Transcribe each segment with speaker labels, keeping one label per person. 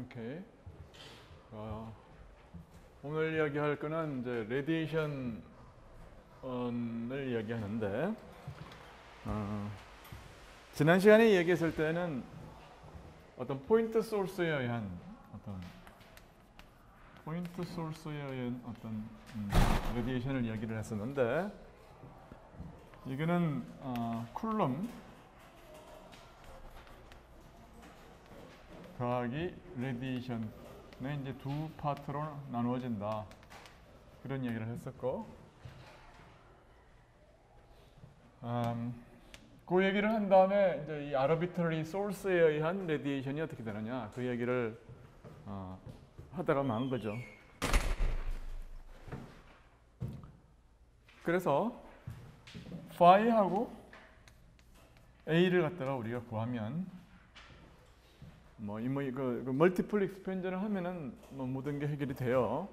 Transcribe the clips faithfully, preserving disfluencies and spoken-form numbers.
Speaker 1: 오케이. 어, 오늘 이야기할 거는 이제 레디에이션을 이야기하는데, 어, 지난 시간에 이야기했을 때는 어떤 포인트 소스에 의한 어떤 포인트 소스에 의한 어떤 음, 레디에이션을 이야기를 했었는데, 이거는 어, 쿨럼 더하기 레디에이션의 이제 두 파트로 나누어진다, 그런 얘기를 했었고, 음, 그 얘기를 한 다음에 이제 이 아르비트러리 소스에 의한 레디에이션이 어떻게 되느냐, 그 얘기를 어, 하다가 만 거죠. 그래서 파이하고 A를 갖다가 우리가 구하면 뭐 이 뭐 그, 그 멀티플 익스펜전을 하면은 뭐 모든 게 해결이 돼요.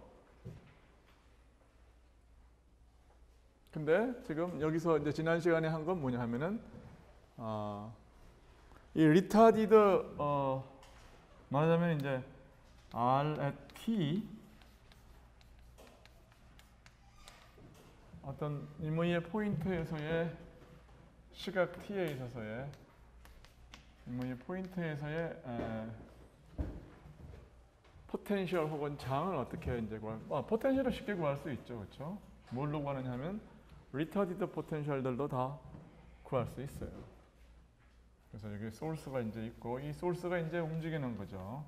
Speaker 1: 근데 지금 여기서 이제 지난 시간에 한 건 뭐냐 하면은 어, 이 리타디드 어, 말하자면 이제 R at T 어떤 이모의 포인트에서의 시각 T에 있어서의 이모의 포인트에서의 에, 포텐셜 혹은 장을 어떻게 이제 구할? 아, 포텐셜을 쉽게 구할 수 있죠, 그렇죠? 뭘로 구하느냐 하면 리타디드 포텐셜들도 다 구할 수 있어요. 그래서 여기 소스가 이제 있고, 이 소스가 이제 움직이는 거죠.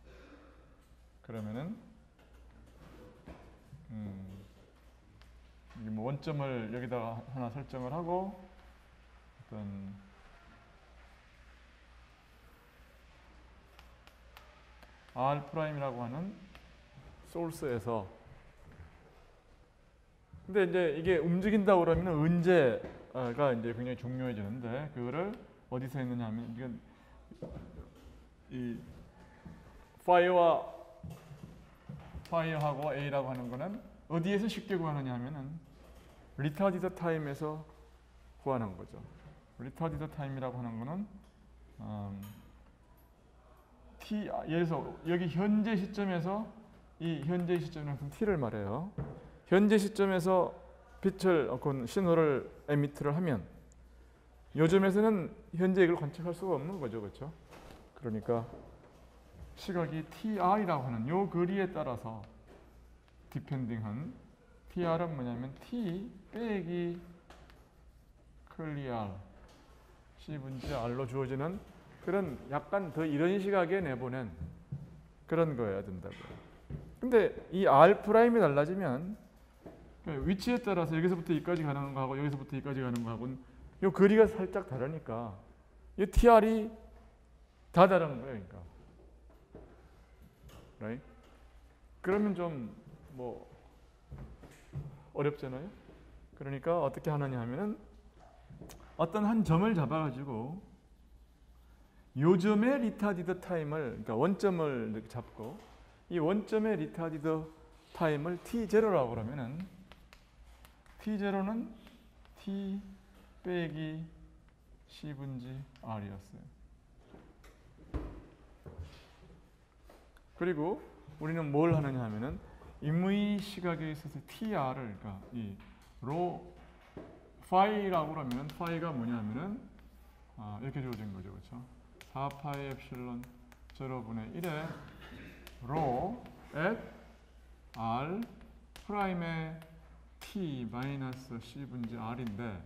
Speaker 1: 그러면은 음, 뭐 원점을 여기다가 하나 설정을 하고 어떤 R'이라고 하는 소스에서, 근데 이제 이게 움직인다고 그러면 언제가 이제 굉장히 중요해지는데, 그거를 어디서 했느냐 하면, 이건 이 파이어와 파이어하고 A라고 하는 거는 어디에서 쉽게 구하느냐 하면은 리타디드 타임에서 구하는 거죠. 리타디드 타임이라고 하는 거는 음, T, 예를 들어서 여기 현재 시점에서, 이 현재 시점에서 T를 말해요. 현재 시점에서 빛을 혹은 신호를 에미트를 하면 요즘에서는 현재 이걸 관측할 수가 없는 거죠, 그렇죠? 그러니까 시각이 티알이라고 하는 요 거리에 따라서 디펜딩한, 티알은 뭐냐면 T 빼기 클리알 C분지 R로 주어지는 그런 약간 더 이런 시각에 내보낸 그런 거여야 된다고요. 근데 이 R'이 달라지면 위치에 따라서 여기서부터 여기까지 가는 거하고 여기서부터 여기까지 가는 거하고는 이 거리가 살짝 다르니까 이 티알이 다 다른 거예요, 그러니까. Right? 그러면 좀 뭐 어렵잖아요. 그러니까 어떻게 하느냐 하면은 어떤 한 점을 잡아가지고 요점의 리타디드 타임을, 그러니까 원점을 이렇게 잡고 이 원점의 리타디드 타임을 티 제로라고 그러면은 티 제로는 T 빼기 C분지 R이었어요. 그리고 우리는 뭘 하느냐 하면은 임의 시각에 있어서 티알을, 그러니까 이 로 파이라고 그러면 파이가 뭐냐면은 아, 이렇게 주어진 거죠, 그렇죠? 사 파이 엡실론 제로분의 일에 로 at R 프라임의 T 마이너스 C분지 R인데,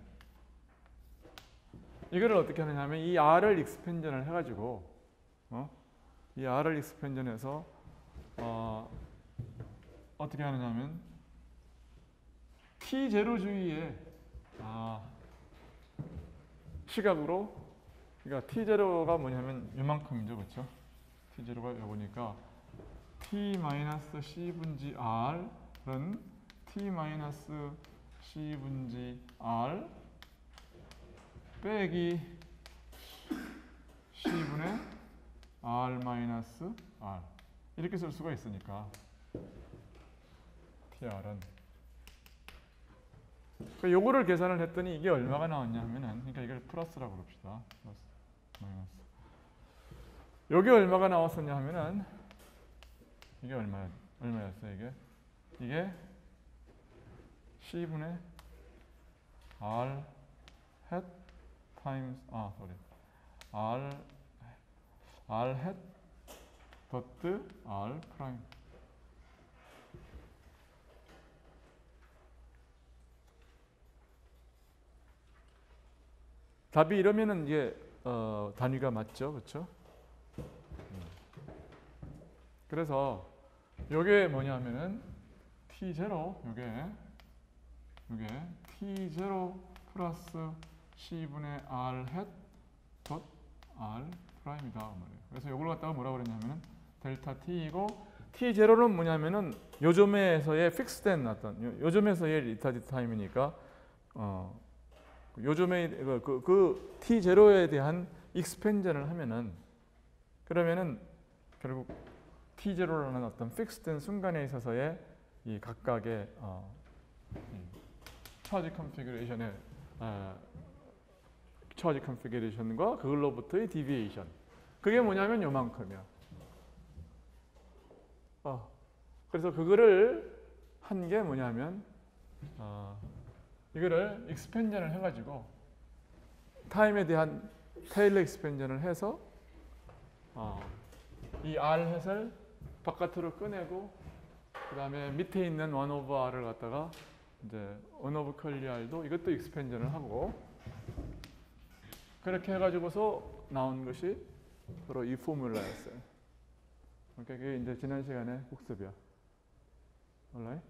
Speaker 1: 이거를 어떻게 하느냐 하면 이 R을 익스펜전을 해가지고 어? 이 R을 익스펜전해서 어, 어떻게 하느냐 하면 티 제로 주위에 아, 시각으로, 그러니까 티 제로가 뭐냐면 이만큼이죠, 그렇죠? 티 제로가 요거니까 T 마이너스 C분지 R은 T 마이너스 C분지 R 빼기 C분의 R 마이너스 R, 이렇게 쓸 수가 있으니까 티알은 그 요거를 계산을 했더니 이게 얼마가 나왔냐 하면은, 그러니까 이걸 플러스라고 그럽시다. 플러스 마이너스. 여기 얼마가 나왔었냐 하면은 이게 얼마 얼마였어요? 이게 이게 C분의 R hat times 아 sorry R R hat dot R prime. 답이 이러면은 이게 어, 단위가 맞죠, 그렇죠? 그래서 요게 뭐냐면은 티 제로 요게 요게 티 제로 플러스 C분의 R hat dot R 프라임이다 말이에요. 그래서 요걸 갖다가 뭐라고 그랬냐면은 델타 T이고 티 제로는 뭐냐면은 요점에서의 픽스된 어떤 요점에서의 리타디드 타임이니까 어 요점에 그, 그, 그 티 제로에 대한 익스펜전을 하면은 그러면은 결국 티 제로라는 어떤 픽스된 순간에 있어서의 이 각각의 어, 차지 컨피그레이션의 어, 차지 컨피그레이션과 그걸로부터의 디비에이션 그게 뭐냐면 요만큼이야. 어, 그래서 그거를 한 게 뭐냐면 어, 이거를 익스펜전을 해가지고 타임에 대한 테일러 익스펜전을 해서 어, 이 R 햇을 바깥으로 꺼내고 그 다음에 밑에 있는 원 오브 R을 갖다가 이제 원 오브 컬리 R도 이것도 익스펜전을 하고 그렇게 해가지고서 나온 것이 바로 이 포뮬라였어요. 그러니까 그게 이제 지난 시간에 복습이야. alright?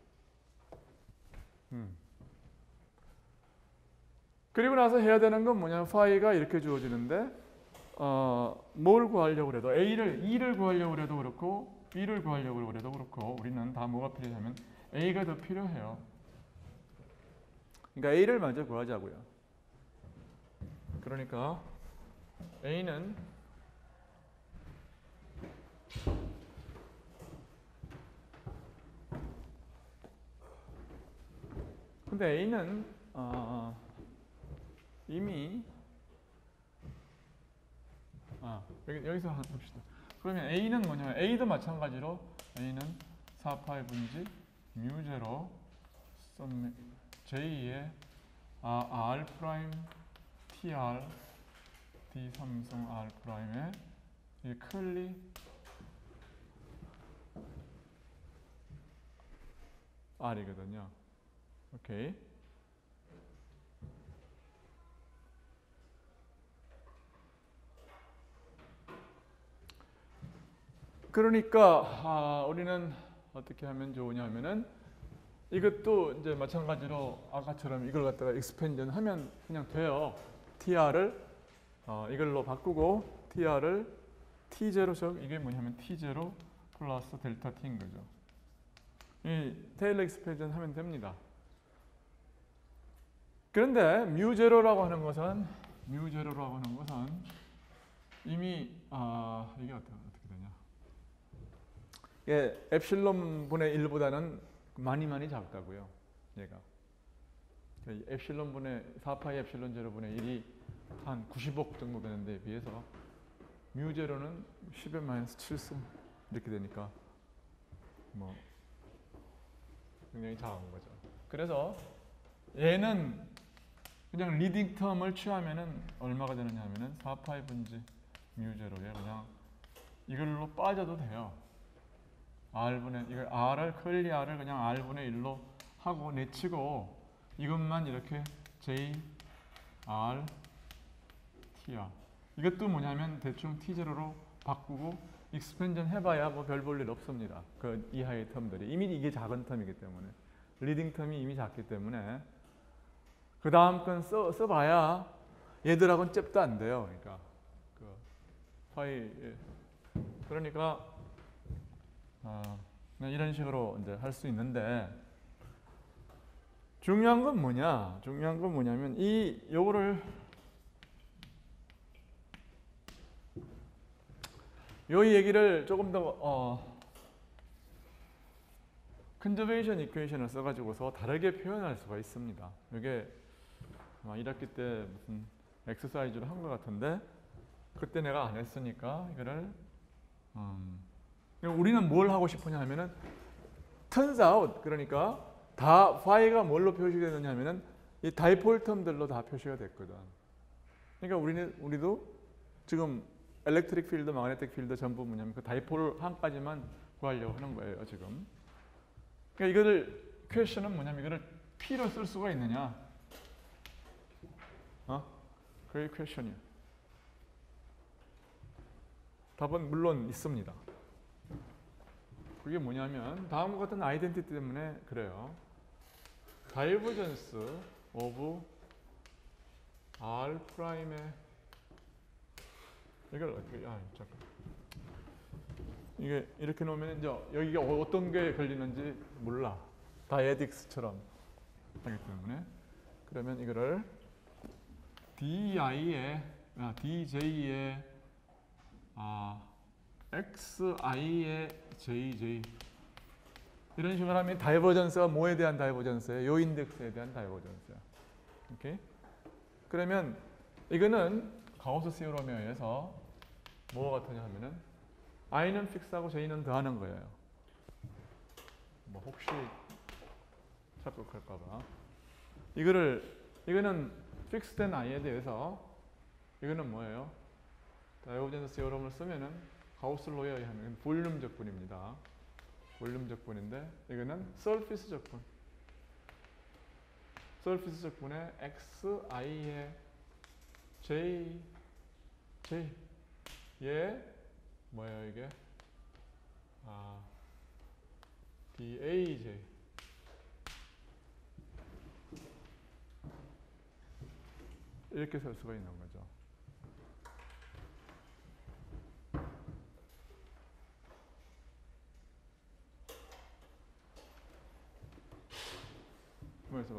Speaker 1: 음. 그리고 나서 해야 되는 건 뭐냐면 파이가 이렇게 주어지는데 어, 뭘 구하려고 해도 A를 E를 구하려고 해도 그렇고 B를 구하려고 해도 그렇고 우리는 다 뭐가 필요하면 A가 더 필요해요. 그러니까 A를 먼저 구하자고요. 그러니까 A는 근데 A는 어, 이미 아, 여기, 여기서 한번 봅시다. 그러면 A는 뭐냐면 A도 마찬가지로 A는 사 파이 분지 뮤 제로 썸 J의 아, R 프라임 tr d 삼성 R 프라임의 이 클리 R이거든요. 오케이. 그러니까 아, 우리는 어떻게 하면 좋으냐면은 이것도 이제 마찬가지로 아까처럼 이걸 갖다가 익스펜전 하면 그냥 돼요. tr을 어, 이걸로 바꾸고 tr을 티 제로죠. 이게 뭐냐면 티 제로 플러스 델타 t인 거죠. 이 테일러 익스펜전 하면 됩니다. 그런데 뮤 제로라고 하는 것은 뮤 제로라고 하는 것은 이미 아, 이게 어떻게 예, 엡실론 분의 일보다는 많이 많이 작다고요. 얘가. 엡실론 분의 사 파이 엡실론 제로 분의 일이 한 구십억 정도 되는데 비해서 뮤 제로는 십에 마이너스 칠승 이렇게 되니까 뭐 굉장히 작은 거죠. 그래서 얘는 그냥 리딩 텀을 취하면은 얼마가 되느냐 하면은 사 파이 분지 뮤 제로에 그냥 이걸로 빠져도 돼요. R분의 이걸 R을 클리 R을 그냥 R분의 일로 하고 내치고 이것만 이렇게 J R tr 이것도 뭐냐면 대충 티 제로로 바꾸고 익스펜전 해봐야 뭐 별 볼 일 없습니다. 그 이하의 텀들이 이미 이게 작은 텀이기 때문에 리딩 텀이 이미 작기 때문에 그 다음 건 써, 써봐야 얘들하고는 잽도 안 돼요. 그러니까 그 파이 그러니까 어, 이런 식으로 이제 할 수 있는데 중요한 건 뭐냐? 중요한 건 뭐냐면 이 요거를 요 얘기를 조금 더 어, 컨저베이션 이퀘이션을 써가지고서 다르게 표현할 수가 있습니다. 이게 아마 일 학기 때 무슨 엑서사이즈로 한 것 같은데 그때 내가 안 했으니까 이거를 음, 우리는 뭘 하고 싶으냐 하면은 turns out, 그러니까 다 phi가 뭘로 표시가 되느냐 하면은 이 다이폴 텀들로 다 표시가 됐거든. 그러니까 우리는 우리도 지금 엘렉트릭 필드, 마그네틱 필드 전부 뭐냐면 그 다이폴 한까지만 구하려고 하는 거예요, 지금. 그러니까 이거를 퀘스천은 뭐냐면 이거를 P로 쓸 수가 있느냐? 어? 그게 퀘스천이야. 답은 물론 있습니다. 그게 뭐냐면 다음과 같은 아이덴티티 때문에 그래요. 다이버전스 오브 R 프라임의 이걸 어떻게 아 잠깐 이게 이렇게 놓으면 이제 여기가 어떤 게 걸리는지 몰라. 다이에딕스처럼 하기 때문에 그러면 이거를 di의 아, dj의 아 xi의 jj 이런 식으로 하면 다이버전스가 뭐에 대한 다이버전스예요? 요 인덱스에 대한 다이버전스야. 오케이? 그러면 이거는 가우스 시오럼에 의해서 뭐가 같으냐 하면은 i는 픽스하고 j는 더하는 거예요. 뭐 혹시 착각할까 봐. 이거를 이거는 픽스된 i에 대해서 이거는 뭐예요? 다이버전스 시오럼을 쓰면은 가우스 로에 의하면 볼륨 적분입니다. 볼륨 적분인데 이거는 서피스 적분. 서피스 적분에 xi의 j j 얘 뭐예요 이게? 아 daj 이렇게 쓸 수가 있는 거죠. 그래서 봐.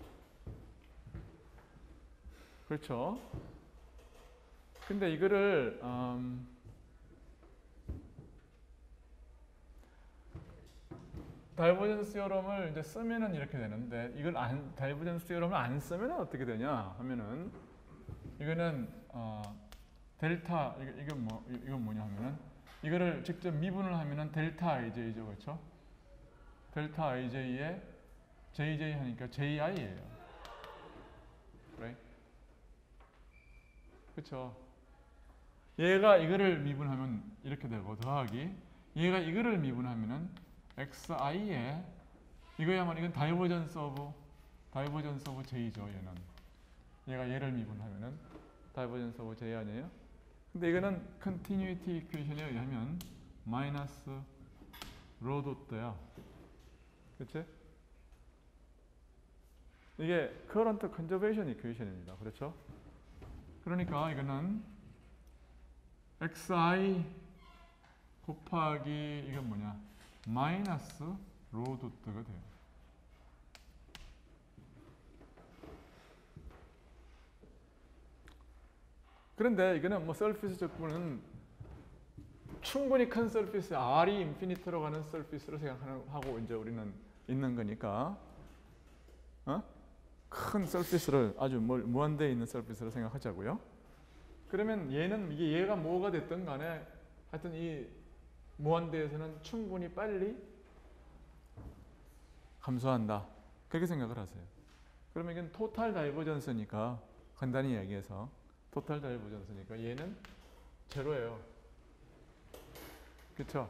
Speaker 1: 그렇죠. 근데 이거를 음, 다이버전스 시오럼을 이제 쓰면은 이렇게 되는데 이걸 안 다이버전스 시오럼을 안 쓰면은 어떻게 되냐 하면은 이거는 어, 델타 이거 이건 뭐 이건 뭐냐 하면은 이거를 직접 미분을 하면은 델타 아이제이죠, 그렇죠? 델타 아이제이에 제이제이 하니까 제이아이예요. 그래? 그렇죠? 얘가 이거를 미분하면 이렇게 되고 더하기 얘가 이거를 미분하면은 xi에 이거야말로 이건 다이버전스 오브 다이버전스 오브 j죠. 얘는 얘가 얘를 미분하면은 다이버전스 오브 j 아니에요? 근데 이거는 컨티뉴이티 이퀘이션에 의하면 마이너스 로 도트야. 그렇지? 이게 커런트 컨저베이션 이퀘이션입니다. 그렇죠? 그러니까 이거는 xi 곱하기 이건 뭐냐? 마이너스 로 도트가 돼요. 그런데 이거는 뭐 서피스 적분은 충분히 큰 서피스, R이 인피니트로 가는 서피스로 생각하고 이제 우리는 있는 거니까 어? 큰 서피스를 아주 무한대에 있는 서피스로 생각하자고요. 그러면 얘는 이게 얘가 뭐가 됐든 간에 하여튼 이 무한대에서는 충분히 빨리 감소한다. 그렇게 생각을 하세요. 그러면 이건 토탈 다이버전스니까 간단히 얘기해서 토탈 다이버전스니까 얘는 제로예요. 그렇죠?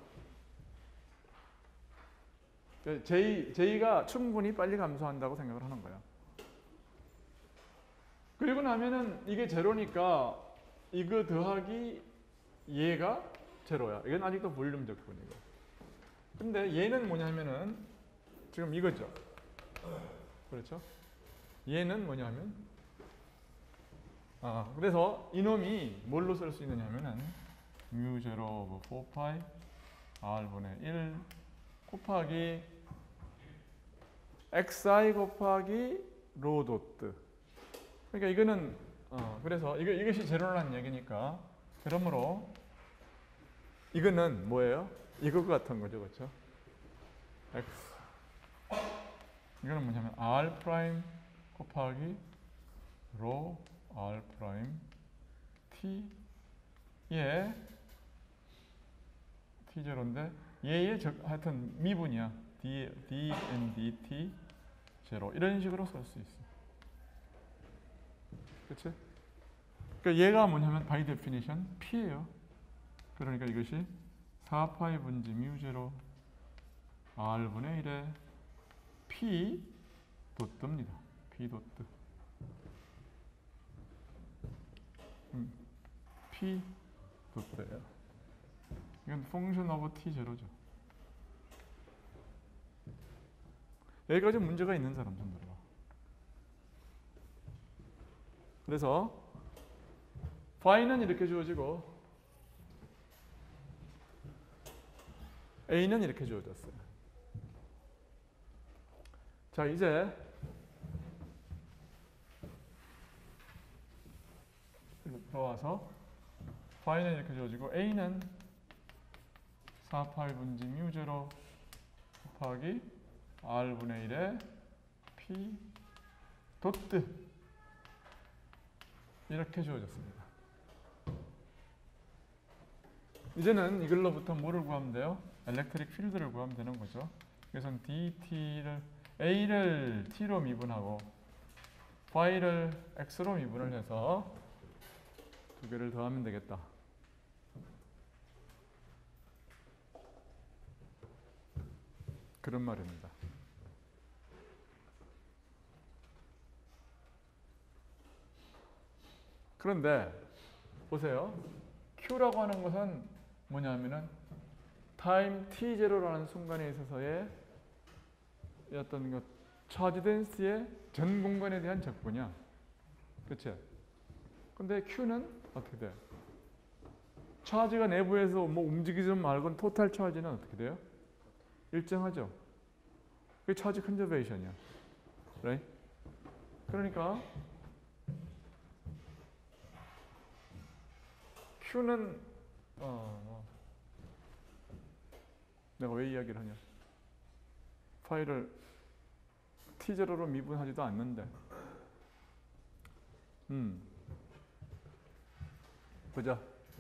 Speaker 1: J, J가 충분히 빨리 감소한다고 생각을 하는 거야. 그리고 나면은 이게 제로니까 이거 더하기 얘가 제로야. 이건 아직도 볼륨 적분이고. 근데 얘는 뭐냐면은 지금 이거죠. 그렇죠? 얘는 뭐냐면 아, 그래서 이놈이 뭘로 쓸 수 있느냐면은 뮤 제로 오브 사 파이 R분의 일 곱하기 xi 곱하기 로 도트. 그러니까 이거는 어, 그래서 이거 이것이 제로라는 얘기니까 그러므로 이거는 뭐예요? 이거 같은 거죠, 그렇죠? x 이거는 뭐냐면 r 프라임 곱하기 로 r 프라임 t의 t 제로인데 얘의 적, 하여튼 미분이야. d, d n dt 제로 이런 식으로 쓸 수 있어. 그치? 그러니까 얘가 뭐냐면 by definition p예요. 그러니까 이것이 사 파이 분지 뮤 제로 r분의 일에 p 도트입니다. p 도트. 음, p 도트예요. 이건 function of t 제로죠. 여기까지 문제가 있는 사람 손 들어봐. 그래서 phi는 이렇게 주어지고 a는 이렇게 주어졌어요. 자, 이제 들어와서 phi는 이렇게 주어지고 a는 사 파이 분지 뮤 제로 곱하기 r분의 일에 p 도트 이렇게 주어졌습니다. 이제는 이걸로부터 뭐를 구하면 돼요? 엘렉트릭 필드를 구하면 되는 거죠. 그래서 dt를 a를 t로 미분하고 phi를 x로 미분을 해서 두 개를 더하면 되겠다. 그런 말입니다. 그런데 보세요. Q라고 하는 것은 뭐냐면은 타임 티 제로라는 순간에 있어서의 어떤 그 차지 덴시티의 전 공간에 대한 적분이야. 그렇지? 근데 Q는 어떻게 돼? 차지가 내부에서 뭐 움직이지 말건 토탈 차지는 어떻게 돼요? 일정하죠. 그게 차지 컨저베이션이야. right? 그러니까 Q는 어, 어. 내가 왜 이야기를 하냐? 파일을 티 제로로 미분하지도 않는데. 음. 보자.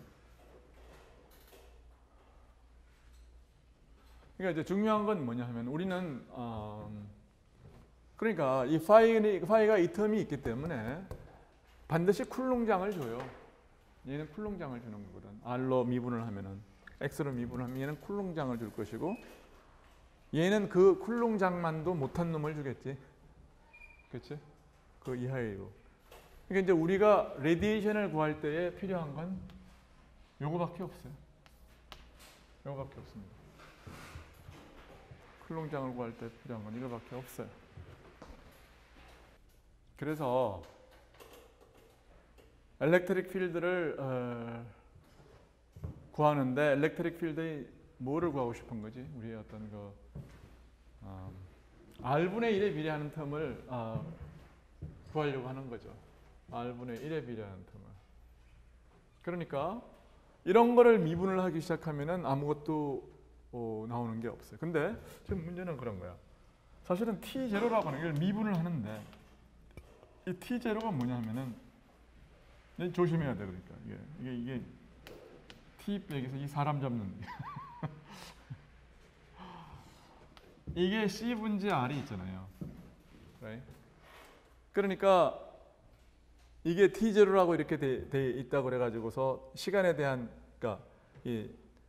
Speaker 1: 그러니까 이제 중요한 건 뭐냐 하면 우리는 어, 그러니까 이 파이, 파이가 이 텀이 있기 때문에 반드시 쿨롱장을 줘요. 얘는 쿨롱장을 주는 거거든. R로 미분을 하면은 X로 미분을 하면 얘는 쿨롱장을 줄 것이고 얘는 그 쿨롱장만도 못한 놈을 주겠지. 그렇지? 그 이하이고. 그러니까 이제 우리가 레디에이션을 구할 때에 필요한 건 요거밖에 없어요. 요거밖에 없습니다. 쿨롱장을 구할 때 필요한 건 이거밖에 없어요. 그래서 엘렉트릭 필드를 어, 구하는데 엘렉트릭 필드의 뭐를 구하고 싶은 거지? 우리의 어떤 그 어, R분의 일에 비례하는 텀을 어, 구하려고 하는 거죠. R분의 일에 비례하는 텀을. 그러니까 이런 거를 미분을 하기 시작하면은 아무것도 어, 나오는 게 없어요. 근데 지금 문제는 그런 거야. 사실은 티 제로라고 하는 걸 미분을 하는데 이 티 제로가 뭐냐 하면은 조심해야 돼. 그러니까 이게 이게, 이게 T 백에서 이 사람 잡는 이게 C 분지 R이 있잖아요. right? 그러니까 이게 티 제로라고 이렇게 돼, 돼 있다고 그래가지고서 시간에 대한 그러니까 이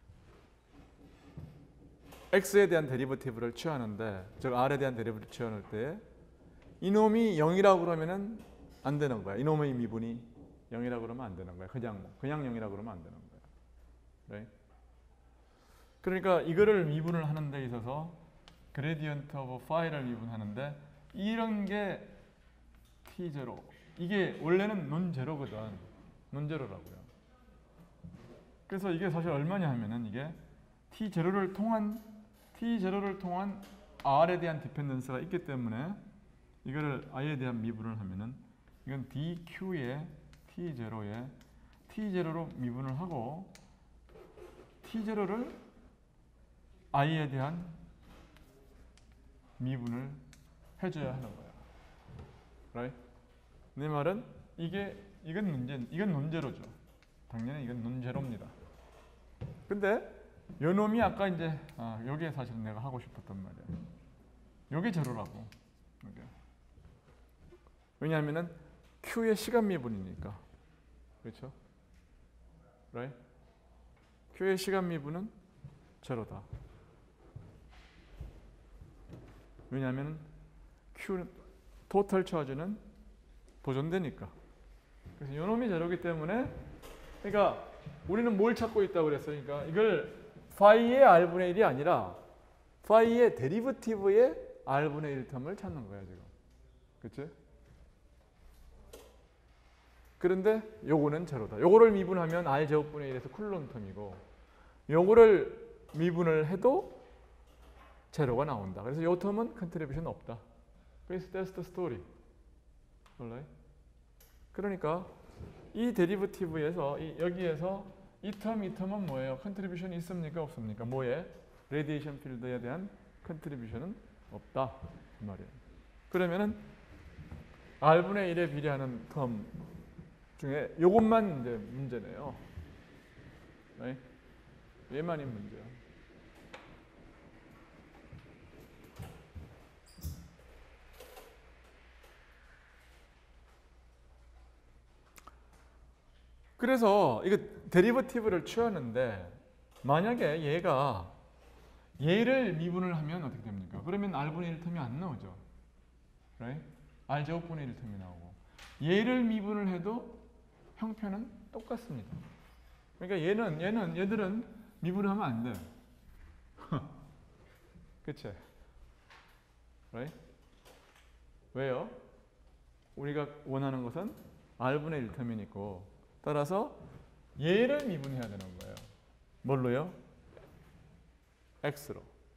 Speaker 1: X에 대한 데리버티브를 취하는데 즉 R에 대한 데리버티브를 취할 때 이놈이 영이라고 그러면은 안 되는 거야. 이놈의 미분이 영이라고 그러면 안 되는 거야. 그냥 그냥 영이라고 그러면 안 되는 거야. right? 그러니까 이거를 미분을 하는 데 있어서 그레디언트 오브 파이를 미분하는데 이런 게 티 제로. 이게 원래는 논제로거든. 논제로라고요. 그래서 이게 사실 얼마냐 하면은 이게 티 제로를 통한 티 제로를 통한 R에 대한 디펜던스가 있기 때문에 이거를 I에 대한 미분을 하면은 이건 디큐에 티 제로에 티 제로로 미분을 하고 티 제로를 I에 대한 미분을 해줘야 하는 거야. right? 내 말은 이게 이건 논제 이건 논제로죠. 당연히 이건 논제로입니다. 근데 요 놈이 아까 이제 아, 요게 사실 내가 하고 싶었단 말이야. 요게 제로라고. 요게. 왜냐하면은 Q의 시간 미분이니까. 그렇죠? right? Q의 시간 미분은 제로다. 왜냐하면 Q 토탈 차지는 보존되니까. 그래서 요 놈이 제로기 때문에 그러니까 우리는 뭘 찾고 있다고 그랬어요? 그러니까 이걸 파이의 R분의 일이 아니라 파이의 데리버티브의 R분의 일 텀을 찾는 거야 지금. 그치? 그런데 요거는 제로다. 요거를 미분하면 R 제곱분의 일에서 쿨론 텀이고 요거를 미분을 해도 제로가 나온다. 그래서 요 텀은 컨트리뷰션 없다. 그래서 that's the story. alright? 그러니까 이 데리버티브에서 이 여기에서 이 텀, 이 텀은 뭐예요? 컨트리뷰션이 있습니까? 없습니까? 뭐에? 레디에이션 필드에 대한 컨트리뷰션은 없다. 그 말이에요. 그러면은 R분의 일에 비례하는 텀 중에 요것만 이제 문제네요. right? 얘만이 문제야. 그래서 이거 데리버티브를 취하는데 만약에 얘가 얘를 미분을 하면 어떻게 됩니까? 그러면 R분의 일 텀이 안 나오죠. right? R 제곱분의 일 텀이 나오고 얘를 미분을 해도 형편은 똑같습니다. 그러니까 얘는 얘는 얘들은 미분을 하면 안 돼. 그치? right? 왜요? 우리가 원하는 것은 R분의 일 텀이니까 따라서 얘를 미분해야 되는 거예요. 뭘로요? X로.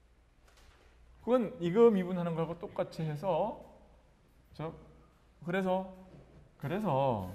Speaker 1: 그건 이거 미분하는 거하고 똑같이 해서 저 그래서 그래서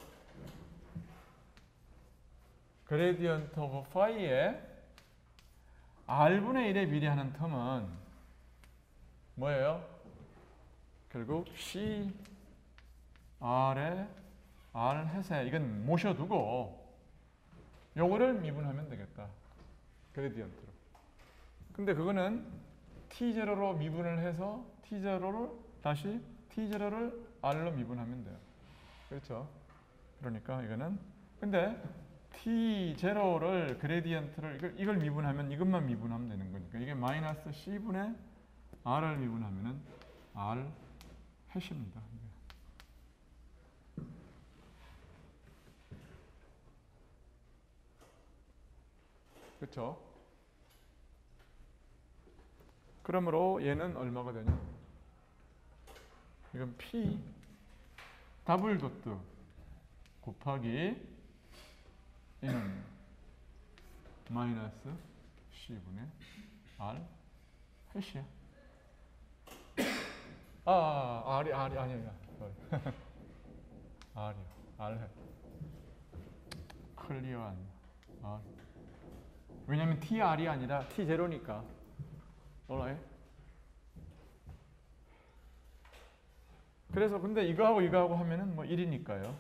Speaker 1: 그레디언트 오브 파이의 R분의 일에 비례하는 텀은 뭐예요? 결국 C R의 R 해세 이건 모셔두고 요거를 미분하면 되겠다. 그레디언트로. 근데 그거는 티 제로로 미분을 해서 티 제로를 다시 티 제로를 R로 미분하면 돼요. 그렇죠? 그러니까 이거는 근데 티 제로를 그레디언트를 이걸, 이걸 미분하면 이것만 미분하면 되는 거니까 이게 마이너스 C분의 R을 미분하면은 R 해시입니다. 그렇죠? 그러므로 얘는 얼마가 되냐? 이건 P 더블 도트 곱하기 얘는 마이너스 C분의 R 해시야. 아, 아, R이 R이 아니야. R이요. R 해. 클리어한 R. 왜냐면 티 알이 아니라 티 제로니까. alright? 그래서 근데 이거하고 이거하고 하면은 뭐 일이니까요.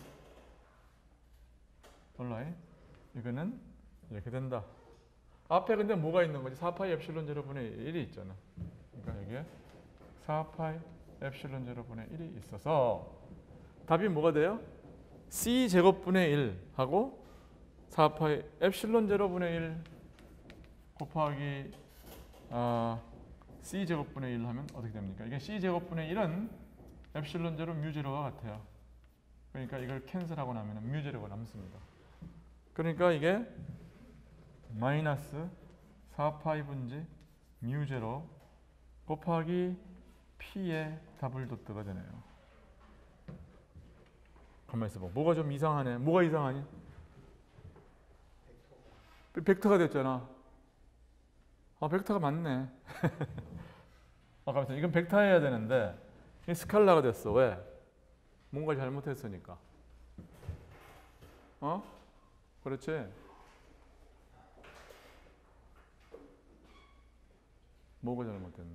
Speaker 1: alright? 이거는 이렇게 된다. 앞에 근데 뭐가 있는 거지? 사 파이 엡실론 제로분의 일이 있잖아. 그러니까 여기에 사 파이 엡실론 제로분의 일이 있어서 답이 뭐가 돼요? C 제곱분의 일 하고 사 파이 엡실론 제로분의 일 곱하기 어, C 제곱분의 일 하면 어떻게 됩니까? 이게 C 제곱분의 일은 엡실론 제로 뮤 제로가 같아요. 그러니까 이걸 캔슬하고 나면 뮤 제로가 남습니다. 그러니까 이게 마이너스 사 파이 분지 뮤 제로 곱하기 P의 더블 도트가 되네요. 가만히 있어봐. 뭐가 좀 이상하네. 뭐가 이상하니? 벡터가 됐잖아. 아, 벡터가 맞네. 아, 가만있어. 이건 벡터여야 되는데 이 스칼라가 됐어. 왜? 뭔가 잘못했으니까. 어? 그렇지? 뭐가 잘못됐나?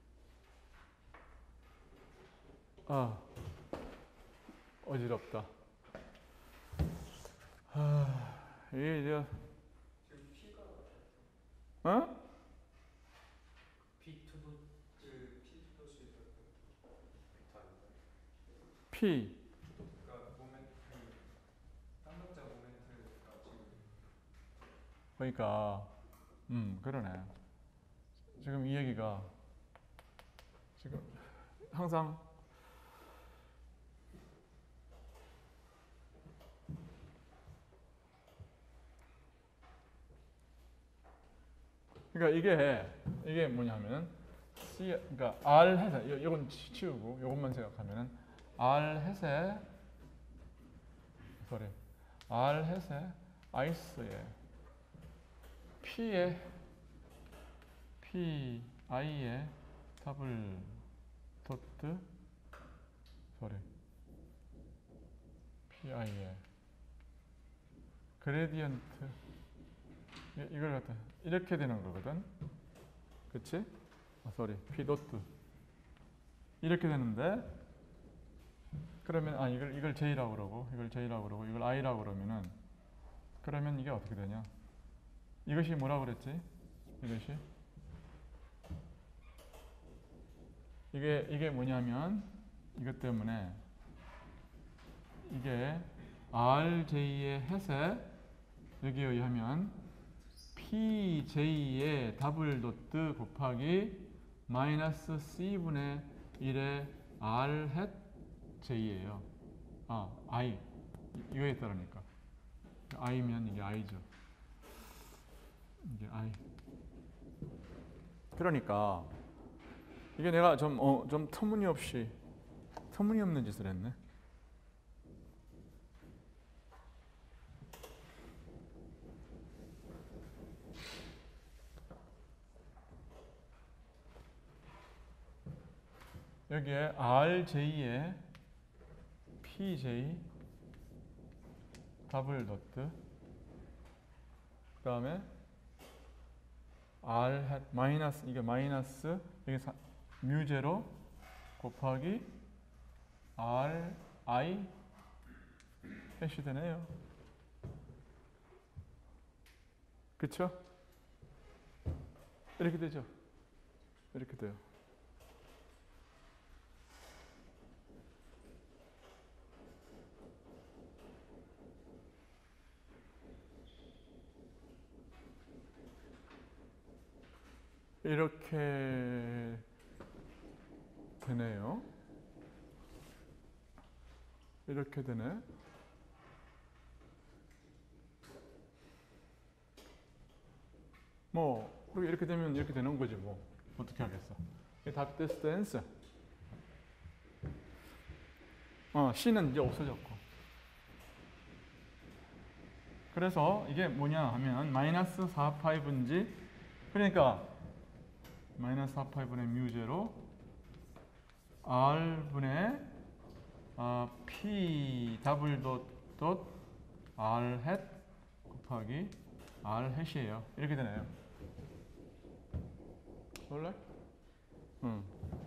Speaker 1: 아, 어지럽다. 아, 이게 이제 어?
Speaker 2: P 투 도 P 투 도시
Speaker 1: P
Speaker 2: 그러니까 모멘트 그 쌍극자 모멘트가 지금
Speaker 1: 그러니까 음 그러네. 지금 이 얘기가 지금 항상 그러니까 이게 이게 뭐냐면은 C 그러니까 R 해세 요- 요건 치- 치우고 요것만 생각하면은 R 해세 sorry R 해세 아이스에 P에 P I에 더블 도트 sorry P I에 그레디언트 이- 이걸 갖다 이렇게 되는 거거든. 그치? 아, sorry. P 도트 이렇게 되는데 그러면 아 이걸 이걸 J라고 그러고 이걸 J라고 그러고 이걸 I라고 그러면은 그러면 이게 어떻게 되냐? 이것이 뭐라고 그랬지? 이것이 이게 이게 뭐냐면 이것 때문에 이게 알제이의 해세 여기에 의하면 피제이의 더블 도트 곱하기 마이너스 C분의 일의 R 햇 J예요. 아, I. 이거에 따르니까. I면 이게 I죠. 이게 I. 그러니까 이게 내가 좀, 어, 좀 터무니없이 터무니없는 짓을 했네. 여기에 알제이에 피제이 더블 도트 그 다음에 R 햇 마이너스 이게 마이너스 이게 사, 뮤 제로 곱하기 R I 해시 되네요. 그쵸? 이렇게 되죠. 이렇게 돼요. 이렇게 되네요. 이렇게 되네. 뭐 이렇게 되면 이렇게 되는 거지 뭐 어떻게 하겠어. 이게 다 디스턴스. 어, C는 이제 없어졌고. 그래서 이게 뭐냐 하면 마이너스 사 파이분지 그러니까 마이너스 사 파이분의 뮤 제로 R분의 아, P 더블 덧 R 햇 곱하기 R 햇이에요. 이렇게 되네요. 몰라? 응.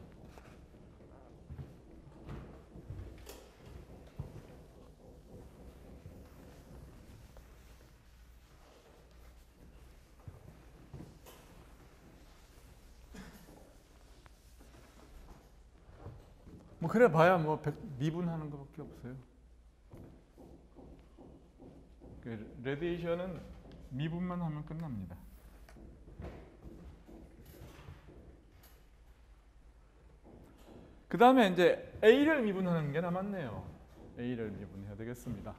Speaker 1: 뭐 그래 봐야 뭐 미분하는 것밖에 없어요. 레디에이션은 미분만 하면 끝납니다. 그 다음에 이제 A를 미분하는 게 남았네요. A를 미분해야 되겠습니다.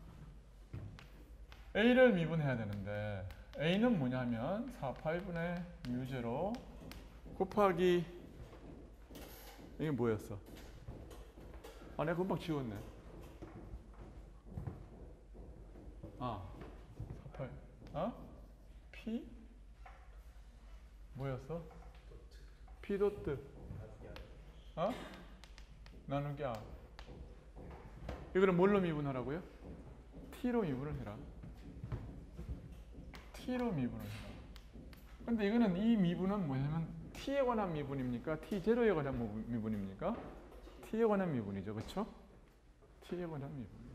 Speaker 1: A를 미분해야 되는데 A는 뭐냐면 사 파이분의 뮤 제로 곱하기 이게 뭐였어? 아 내가 금방 지웠네. 아 사 파이 어? P 뭐였어? P 도트 어? 나누기 R 이거를 뭘로 미분하라고요? T로 미분을 해라. T로 미분을 해라. 근데 이거는 이 미분은 뭐냐면 T에 관한 미분입니까? 티 제로에 관한 미분입니까? T에 관한 미분이죠. 그렇죠? T에 관한 미분.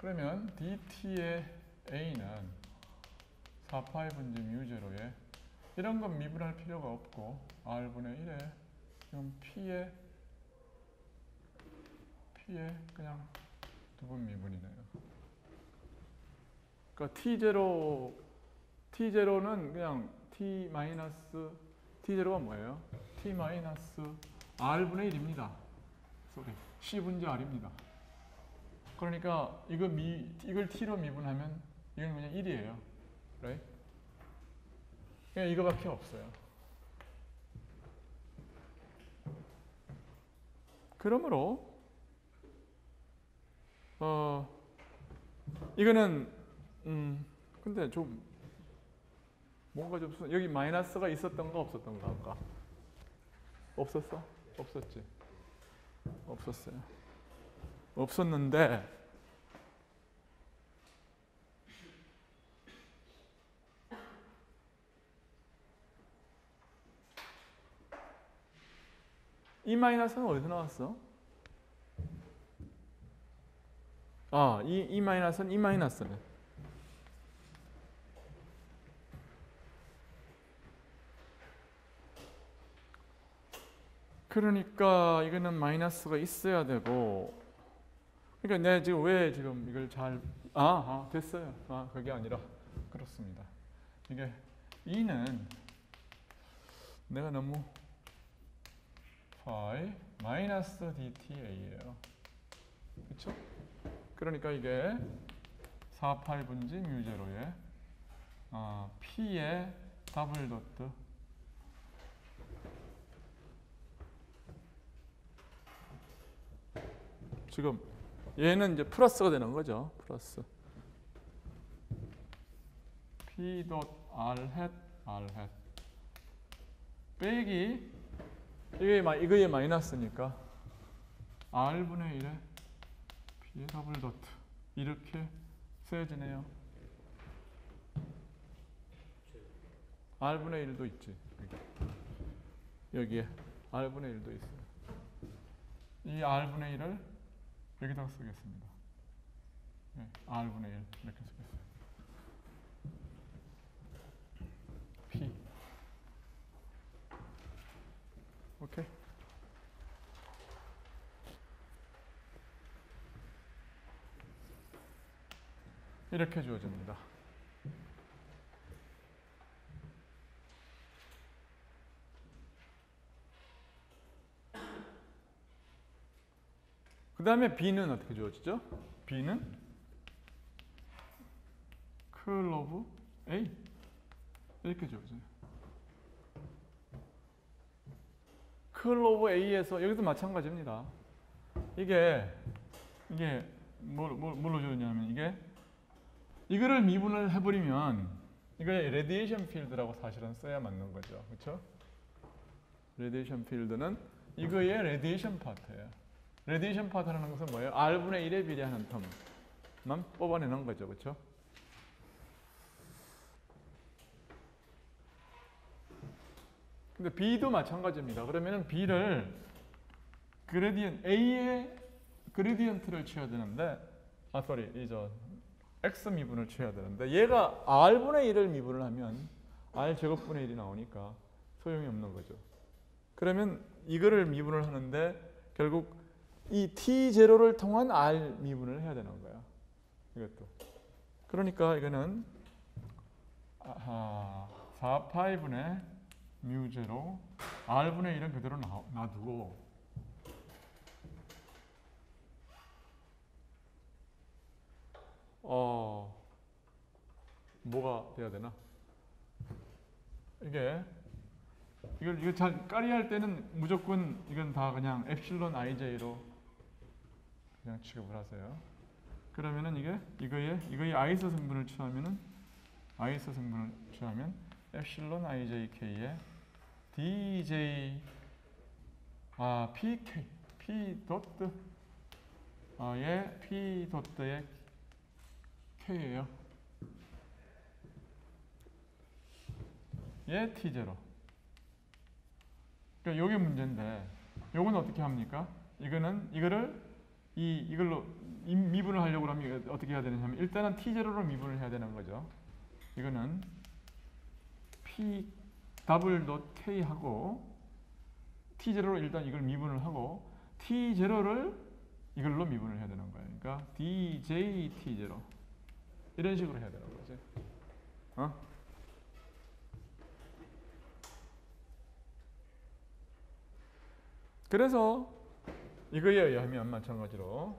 Speaker 1: 그러면 dt의 a는 사 파이 분지 뮤 제로에 이런 건 미분할 필요가 없고 r분의 일에 지금 p의 p의 그냥 두 번 미분이네요. 그러니까 t 제로 t 제로는 그냥 t 마이너스 t 제로가 뭐예요? t 마이너스 r분의 일입니다. 쏘리 c 분지 r입니다. 그러니까 이거 미 이걸 t로 미분하면 이건 그냥 일이에요. right? 그냥 이거밖에 없어요. 그러므로 어 이거는 음 근데 좀 뭔가 좀 여기 마이너스가 있었던가 없었던가 아까 없었어? 없었지. 없었어요. 없었는데 이 마이너스는 어디서 나왔어? 아, 이, 이 마이너스는 이 마이너스네. 그러니까 이거는 마이너스가 있어야 되고 그러니까 내가 지금 왜 지금 이걸 잘 아, 아 됐어요. 아, 그게 아니라 그렇습니다. 이게 이는 내가 너무 파이 마이너스 dta예요. 그렇죠? 그러니까 이게 사 파이 분지 뮤 제로에 어, p의 더블 도트 지금 얘는 이제 플러스가 되는 거죠. 플러스 p 닷 r hat r hat 빼기 이게 이거의 마이너스니까 r분의 일에 p의 더블 도트 이렇게 쓰여지네요. r분의 일도 있지. 여기에 r분의 일도 있어요. 이 r분의 일을 여기다가 쓰겠습니다. 네, r분의 일 이렇게 쓰겠어요. p 오케이. 이렇게 주어집니다. 그 다음에 b는 어떻게 주어지죠? b는 curl of a 이렇게 주어져요. curl of a에서 여기도 마찬가지입니다. 이게 이게 뭘, 뭘, 뭘로 주어지냐면 이게 이거를 미분을 해버리면 이거 레디에이션 필드라고 사실은 써야 맞는 거죠. 그렇죠? 레디에이션 필드는 이거의 레디에이션 파트예요. 레디에이션 파트라는 것은 뭐예요? r분의 일에 비례하는 텀만 뽑아내는 거죠. 그렇죠? 근데 b도 마찬가지입니다. 그러면은 b를 그레디언 a의 그레디언트를 취해야 되는데 아, sorry, 이저 x 미분을 취해야 되는데 얘가 r분의 일을 미분을 하면 r 제곱분의 일이 나오니까 소용이 없는 거죠. 그러면 이거를 미분을 하는데 결국 이 t 제로를 통한 r 미분을 해야 되는 거야. 이것도. 그러니까 이거는 아하, 사 파이분의 뮤 제로 r분의 일은 그대로 놔, 놔두고 어 뭐가 돼야 되나? 이게 이걸 이거 잘 까리할 때는 무조건 이건 다 그냥 엡실론 아이제이로 그냥 취급을 하세요. 그러면은 이게 이거에 이거의 아이소 성분을 취하면은 아이소 성분을 취하면 엡실론 아이제이케이에 디제이 아 피케이 p 도트 어의 p 도트의 k예요. 얘 t 제로. 그러니까 요게 문제인데 요건 어떻게 합니까? 이거는 이거를 이 이걸로 이 미분을 하려고 하면 어떻게 해야 되냐면 일단은 티 제로로 미분을 해야 되는 거죠. 이거는 P 더블 닷 K 하고 티 제로로 일단 이걸 미분을 하고 티 제로를 이걸로 미분을 해야 되는 거예요. 그러니까 디제이 티 제로 이런 식으로 해야 되는 거지. 어? 그래서 이거에 의하면 마찬가지로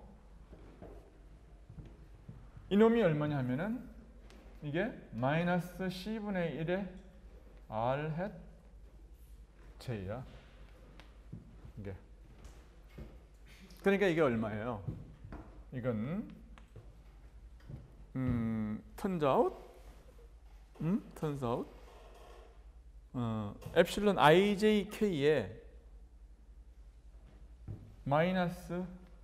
Speaker 1: 이놈이 얼마냐 하면은 이게 마이너스 C분의 일의 R 햇 J야. 이게. 그러니까 이게 얼마예요? 이건 음, turns out 음, turns out 어, 엡실론 아이제이케이에 마이너스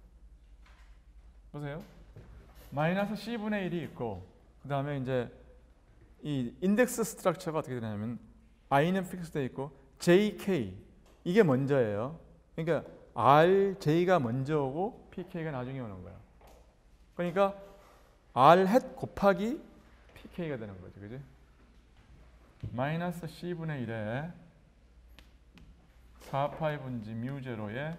Speaker 1: 보세요. 마이너스 C분의 일이 있고 그 다음에 이제 이 인덱스 스트럭처가 어떻게 되냐면 I는 픽스되어 있고 제이케이 이게 먼저예요. 그러니까 R, J가 먼저 오고 피케이가 나중에 오는 거야. 그러니까 R 햇 곱하기 피케이가 되는 거지. 그지? 마이너스 C분의 일에 사 파이 분지 뮤 제로에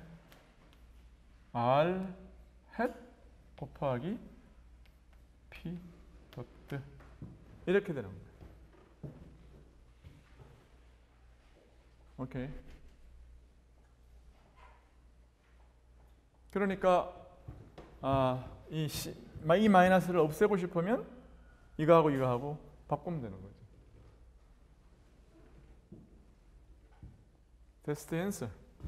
Speaker 1: R 햇 곱하기 P 도트 이렇게 되는 거예요. 오케이. 그러니까 아, 이, 시, 이 마이너스를 없애고 싶으면 이거하고 이거하고 바꾸면 되는 거죠. That's the answer.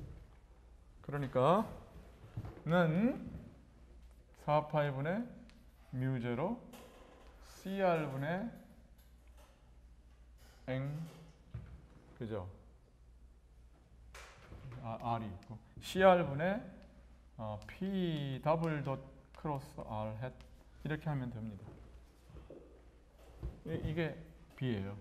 Speaker 1: 그러니까 는 사 파이분의 뮤 제로 씨알분의 N 그죠? 아, R이 있고 씨알분의 어, P 더블 덧 크로스 R 햇 이렇게 하면 됩니다. 이, 이게 B예요.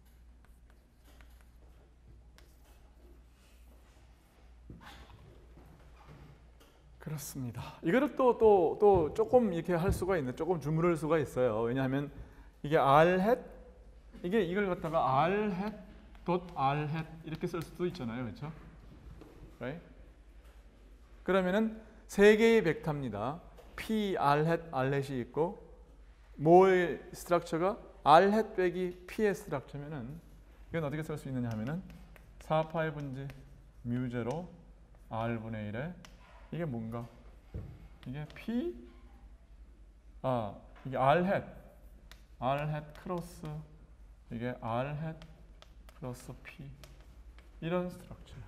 Speaker 1: 그렇습니다. 이거를 또, 또, 또 조금 이렇게 할 수가 있는, 조금 주무를 수가 있어요. 왜냐하면 이게 R 햇, 이게 이걸 갖다가 R 햇, 덧 R 햇 이렇게 쓸 수도 있잖아요. 그렇죠? Right? 그러면은 세 개의 벡터입니다. P, R 햇, R 햇이 있고 뭐의 스트럭처가 R 햇 빼기 P의 스트럭처면은 이건 어떻게 쓸 수 있느냐 하면은 사 파이 분지 뮤 제로 R분의 일에 이게 뭔가? 이게 P 아 이게 R 햇 R 햇 크로스 이게 R 햇 플러스 P 이런 스트럭처.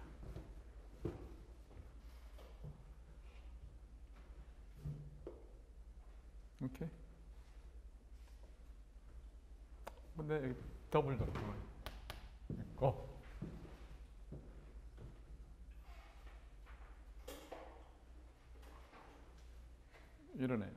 Speaker 1: 오케이. 근데 여기 더블 더블 있고 이러네.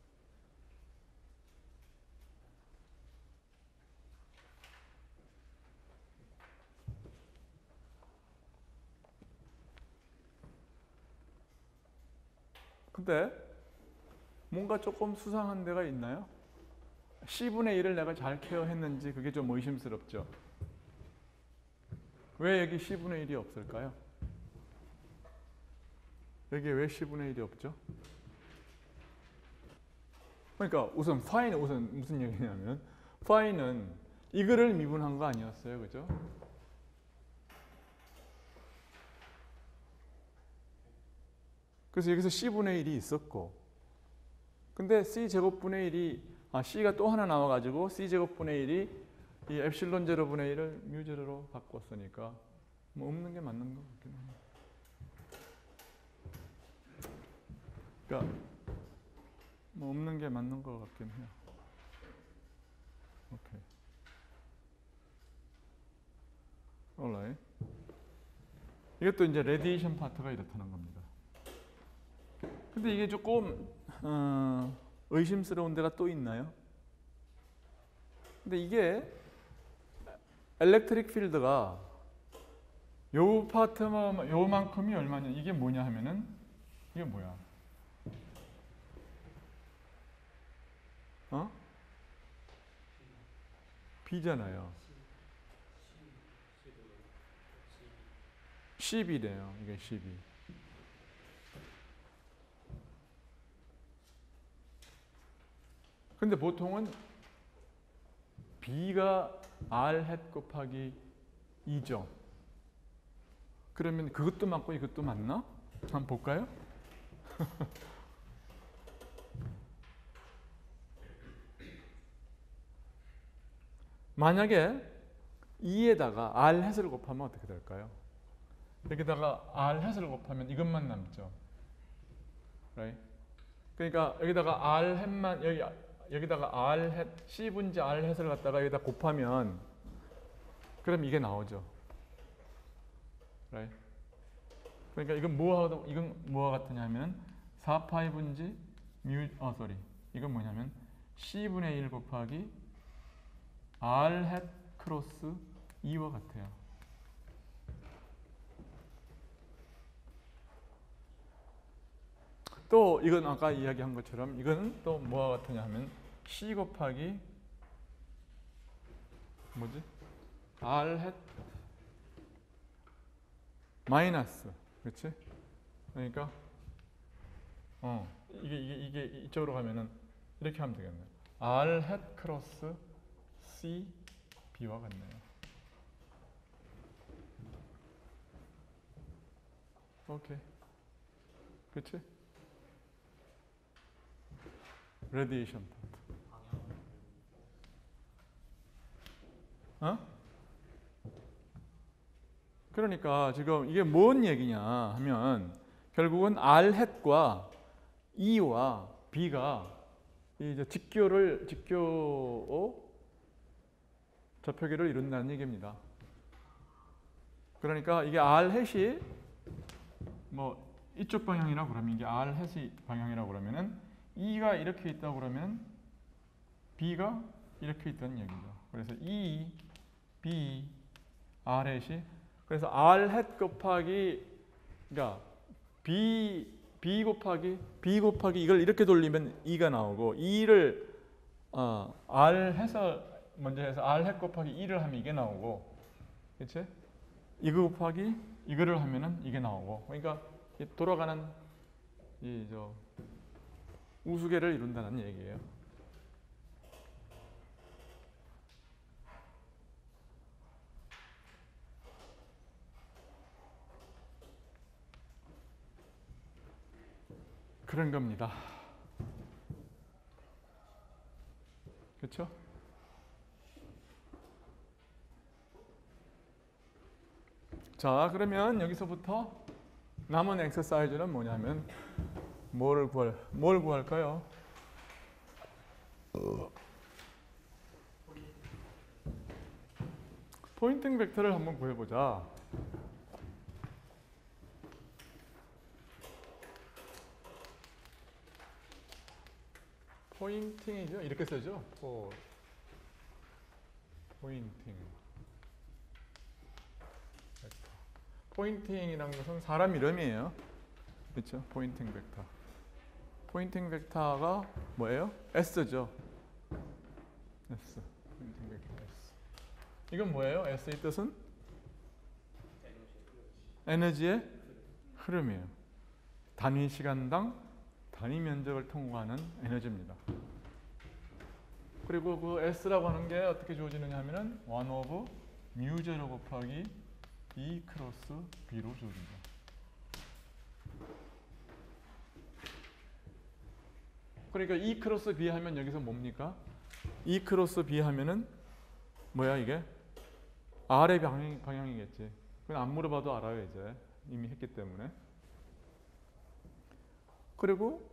Speaker 1: 근데 뭔가 조금 수상한 데가 있나요? C분의 일을 내가 잘 케어했는지 그게 좀 의심스럽죠. 왜 여기 C분의 일이 없을까요? 여기에 왜 C분의 일이 없죠? 그러니까 우선 파이는 우선 무슨 얘기냐면 파이는 이거를 미분한 거 아니었어요. 그죠? 그래서 여기서 C분의 일이 있었고 근데 C제곱분의 일이 아 C가 또 하나 나와가지고 C제곱분의 일이 이 엡실론 제로분의 일을 뮤 제로로 바꿨으니까 뭐 없는 게 맞는 것 같긴 해요. 그러니까 뭐 없는 게 맞는 것 같긴 해요. 오케이. alright. 이것도 이제 레디에이션 파트가 이렇다는 겁니다. 근데 이게 조금 어, 의심스러운 데가 또 있나요? 근데 이게 엘렉트릭 필드가 요 파트만 요만큼이 얼마냐? 이게 뭐냐 하면은 이게 뭐야? 어? B잖아요. 십이래요. 이게 십이. 근데 보통은 B가 R hat 곱하기 이죠. 그러면 그것도 맞고 이것도 맞나? 한번 볼까요? 만약에 이에다가 R hat을 곱하면 어떻게 될까요? 여기다가 R hat을 곱하면 이것만 남죠. Right? 그러니까 여기다가 R hat만 여기 여기다가 R hat C 분지 R hat을 갖다가 여기다 곱하면 그럼 이게 나오죠. Right? 그러니까 이건 뭐하고 이건 뭐와 같으냐면 사 파이 분지 뮤 어 sorry. 이건 뭐냐면 C분의 일 곱하기 R hat 크로스 이와 같아요. 또 이건 아까 이야기한 것처럼 이건 또 뭐와 같으냐 하면 C 곱하기 뭐지? R hat 마이너스, 그렇지? 그러니까 어 이게 이게 이게 이쪽으로 가면은 이렇게 하면 되겠네요. R hat 크로스 C B와 같네요. 오케이, 그렇지? 레디에이션 어? 그러니까 지금 이게 뭔 얘기냐 하면 결국은 R hat과 E와 B가 이제 직교를 직교 접표기를 이룬다는 얘기입니다. 그러니까 이게 R hat이 뭐 이쪽 방향이라고 그러면 이게 R hat이 방향이라고 그러면은 E가 이렇게 있다고 그러면 B가 이렇게 있다는 얘기죠. 그래서 E, B, R hat이 그래서 R hat 곱하기 그러니까 B B 곱하기 B 곱하기 이걸 이렇게 돌리면 E가 나오고 E를 어, R 해서 먼저 해서 R hat 곱하기 E를 하면 이게 나오고, 그렇지? 이거 곱하기 이거를 하면은 이게 나오고, 그러니까 돌아가는 이 저 우수계를 이룬다는 얘기예요. 그런 겁니다. 그렇죠? 자, 그러면 여기서부터 남은 엑서사이즈는 뭐냐면 뭘 구할 뭘 구할까요? 포인팅 벡터를 한번 구해보자. 포인팅이죠. 이렇게 쓰죠. 포 포인팅 벡터. 포인팅이라는 것은 사람 이름이에요. 그렇죠? 포인팅 벡터. 포인팅 벡터가 뭐예요? S죠. S. 포인팅 벡터 S. 이건 뭐예요? S의 뜻은? 에너지의 흐름이에요. 단위 시간당 단위 면적을 통과하는 에너지입니다. 그리고 그 S라고 하는 게 어떻게 주어지느냐 하면은 일 오브 뮤 제로 곱하기 E 크로스 B로 주어집니다. 그러니까 E 크로스 B 하면 여기서 뭡니까? E 크로스 B 하면은 뭐야 이게? R의 방향, 방향이겠지. 그건 안 물어봐도 알아요 이제. 이미 했기 때문에. 그리고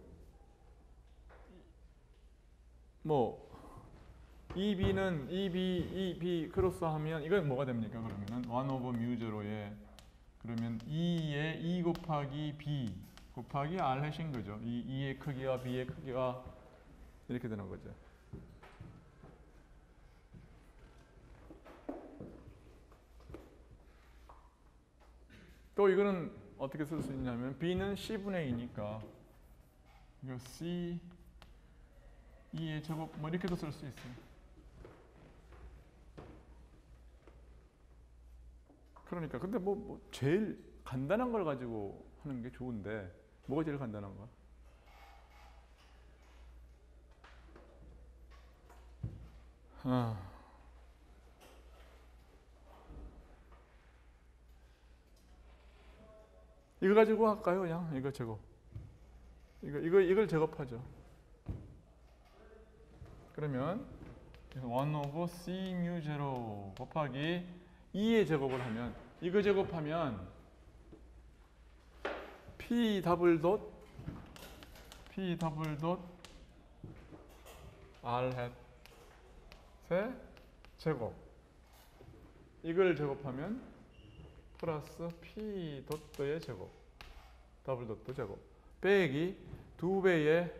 Speaker 1: 뭐 이비는 이비, 이비 크로스 하면 이건 뭐가 됩니까? 그러면은 일 오버 뮤 제로에 그러면 E의 E 곱하기 B 곱하기 R 해신 거죠. 이 E의 크기와 B의 크기가 이렇게 되는 거죠. 또 이거는 어떻게 쓸 수 있냐면 B는 C분의 이니까 이거 C 이의 제곱 뭐 이렇게도 쓸 수 있어요. 그러니까 근데 뭐, 뭐 제일 간단한 걸 가지고 하는 게 좋은데 뭐가 제일 간단한 거야? 아. 이거 가지고 할까요? 그냥 이거 제곱. 이거 이거 이걸 제곱하죠. 그러면 일 오버 C mu 제로 곱하기 이의 제곱을 하면 이거 제곱하면 P 더블 덧 P 더블 덧 R 햇의 제곱 이걸 제곱하면 플러스 P 도트의 제곱 더블 도트 제곱 빼기 두 배의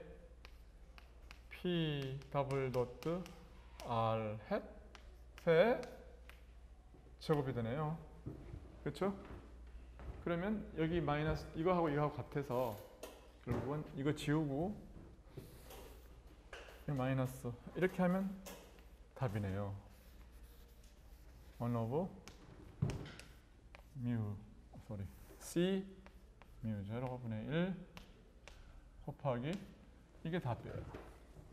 Speaker 1: P 더블 도트 R 햇의 제곱이 되네요. 그렇죠? 그러면 여기 마이너스 이거하고 이거하고 같아서 결국은 이거 지우고 마이너스 이렇게 하면 답이네요. 일 오버 뮤 sorry C 뮤 제로분의 일 곱하기 이게 답이에요.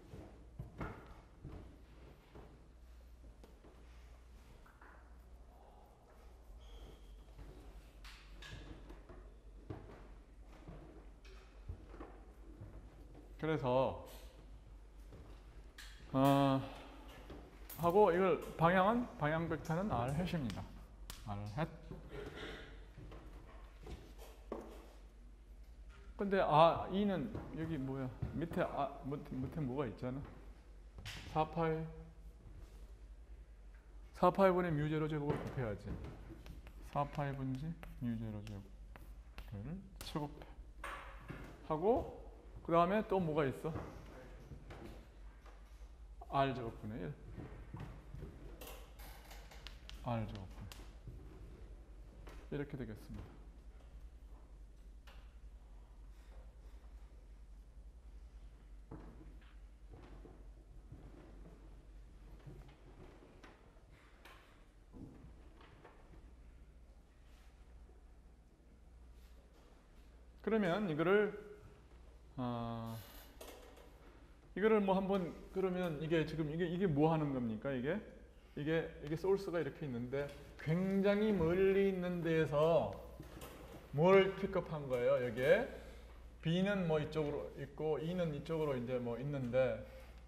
Speaker 1: 그래서 어, 하고 이걸 방향은 방향 벡터는 R 햇입니다. R 햇. 근데 아 이는 여기 뭐야 밑에 아 밑에, 밑에 뭐가 있잖아. 사 파이 사 파이분의 뮤 제로 제곱을 곱해야지. 사 파이분지 뮤 제로 제곱을 제곱하고 그 다음에 또 뭐가 있어? R 제곱분의 일. R 제곱분의 이렇게 되겠습니다. 그러면 이거를 어, 이거를 뭐 한번 그러면 이게 지금 이게 이게 뭐 하는 겁니까? 이게 이게 이게 소스가 이렇게 있는데 굉장히 멀리 있는 데에서 뭘 픽업한 거예요? 여기에 B는 뭐 이쪽으로 있고 E는 이쪽으로 이제 뭐 있는데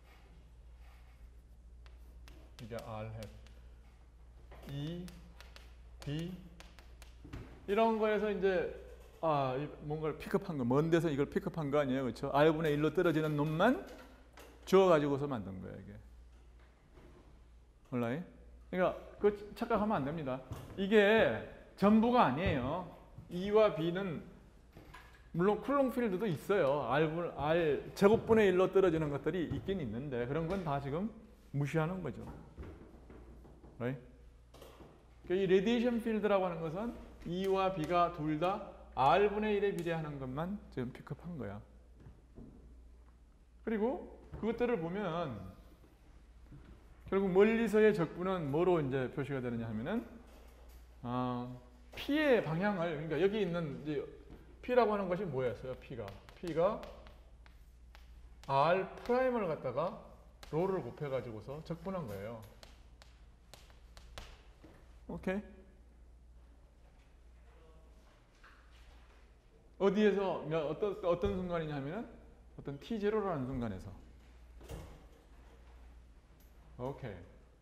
Speaker 1: 이게 R 햇 E B 이런 거에서 이제 아, 뭔가를 픽업한 거, 먼 데서 이걸 픽업한 거 아니에요, 그렇죠? R분의 일로 떨어지는 놈만 주워가지고서 만든 거예요, 이게. 몰라요? 그러니까 그 착각하면 안 됩니다. 이게 전부가 아니에요. E와 B는 물론 쿨롱 필드도 있어요. R, R 제곱분의 일로 떨어지는 것들이 있긴 있는데 그런 건 다 지금 무시하는 거죠. right? 이 레디에이션 필드라고 하는 것은 E와 B가 둘 다 R분의 일에 비례하는 것만 지금 픽업한 거야. 그리고 그것들을 보면 결국 멀리서의 적분은 뭐로 이제 표시가 되느냐 하면은 어, P의 방향을 그러니까 여기 있는 이제 P라고 하는 것이 뭐였어요? P가 P가 R 프라임을 갖다가 로를 곱해가지고서 적분한 거예요. 오케이? 어디에서 어떤 어떤 순간이냐면은 어떤 티 제로라는 순간에서. 오케이.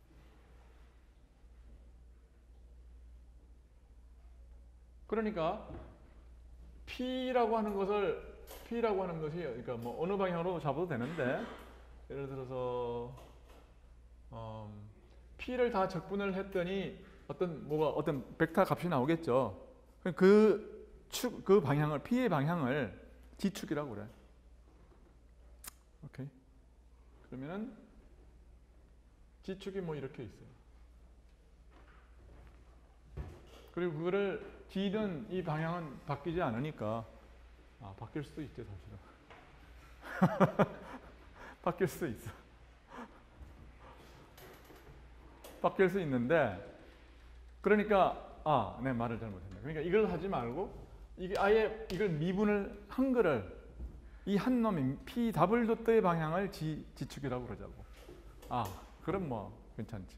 Speaker 1: 그러니까 P라고 하는 것을 P라고 하는 것이 그러니까 뭐 어느 방향으로 잡아도 되는데 예를 들어서 음, P를 다 적분을 했더니 어떤 뭐가 어떤 벡터 값이 나오겠죠. 그 축, 그 방향을 P의 방향을 D축이라고 그래. 오케이. 그러면은 D축이 뭐 이렇게 있어요. 그리고 그거를 D는 이 방향은 바뀌지 않으니까 아, 바뀔 수도 있지 사실은. 바뀔 수 있어. 바뀔 수 있는데, 그러니까 아, 내 말을 잘못했네. 그러니까 이걸 하지 말고 이게 아예 이걸 미분을 한 거를 이 한 놈이 p 더블 도트의 방향을 지, 지축이라고 그러자고. 아, 그럼 뭐 괜찮지.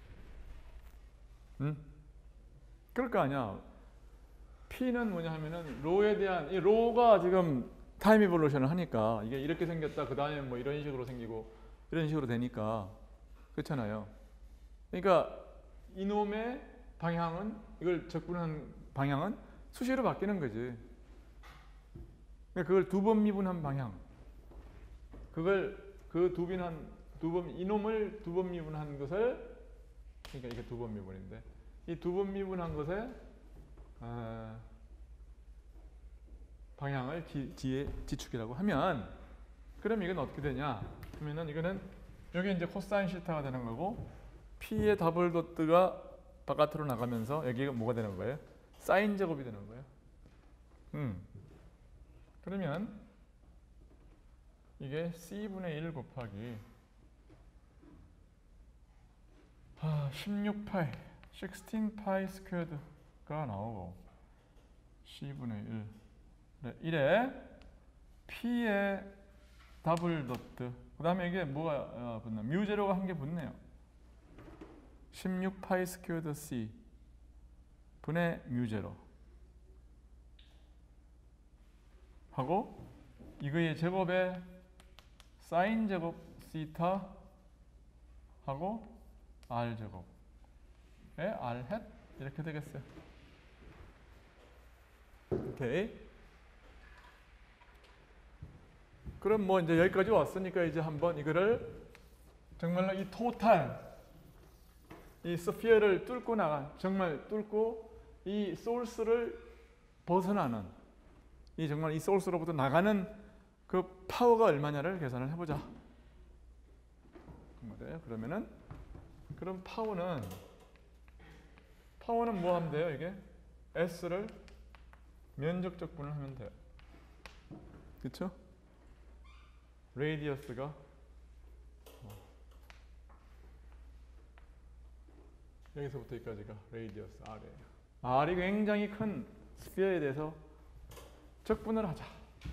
Speaker 1: 응? 그럴 거 아니야. P는 뭐냐 하면은 로에 대한 이 로가 지금 타임 이볼루션을 하니까 이게 이렇게 생겼다. 그 다음에 뭐 이런 식으로 생기고 이런 식으로 되니까 그렇잖아요. 그러니까 이놈의 방향은 이걸 적분한 방향은 수시로 바뀌는 거지. 그러니까 그걸 두 번 미분한 방향. 그걸 그 두 번한 두 번 이놈을 두 번 미분한 것을 그러니까 이게 두 번 미분인데 이 두 번 미분한 것에 어, 방향을 지, 지의 지축이라고 하면 그럼 이건 어떻게 되냐 하면은 이거는 여기 이제 코사인 시타가 되는 거고 P의 더블 도트가 바깥으로 나가면서 여기가 뭐가 되는 거예요? 사인 제곱이 되는 거예요. 음. 그러면 이게 C분의 일 곱하기 아, 십육 파이, 십육 파이 스퀘어드가 나오고 C분의 일 일에 P의 더블 도트 그 다음에 이게 뭐가 붙나? 뮤 제로가 한 개 붙네요. 십육 파이 스퀘어드 C 분의 뮤 제로 하고 이거의 제곱에 사인 제곱 시타 하고 R 제곱에 R 햇 이렇게 되겠어요. 오케이. 그럼 뭐 이제 여기까지 왔으니까 이제 한번 이거를 정말로 이 토탈 이 스피어를 뚫고 나간 정말 뚫고 이 소urce를 벗어나는 이 정말 이 소urce로부터 나가는 그 파워가 얼마냐를 계산을 해보자. 그러면은 그럼 파워는 파워는 뭐 하면 돼요? 이게 S를 면적 적분을 하면 돼요. 그렇죠? 레이디어스가 여기서부터 여기까지가 레이디어스 R이에요. R이 굉장히 큰 스피어에 대해서 적분을 하자.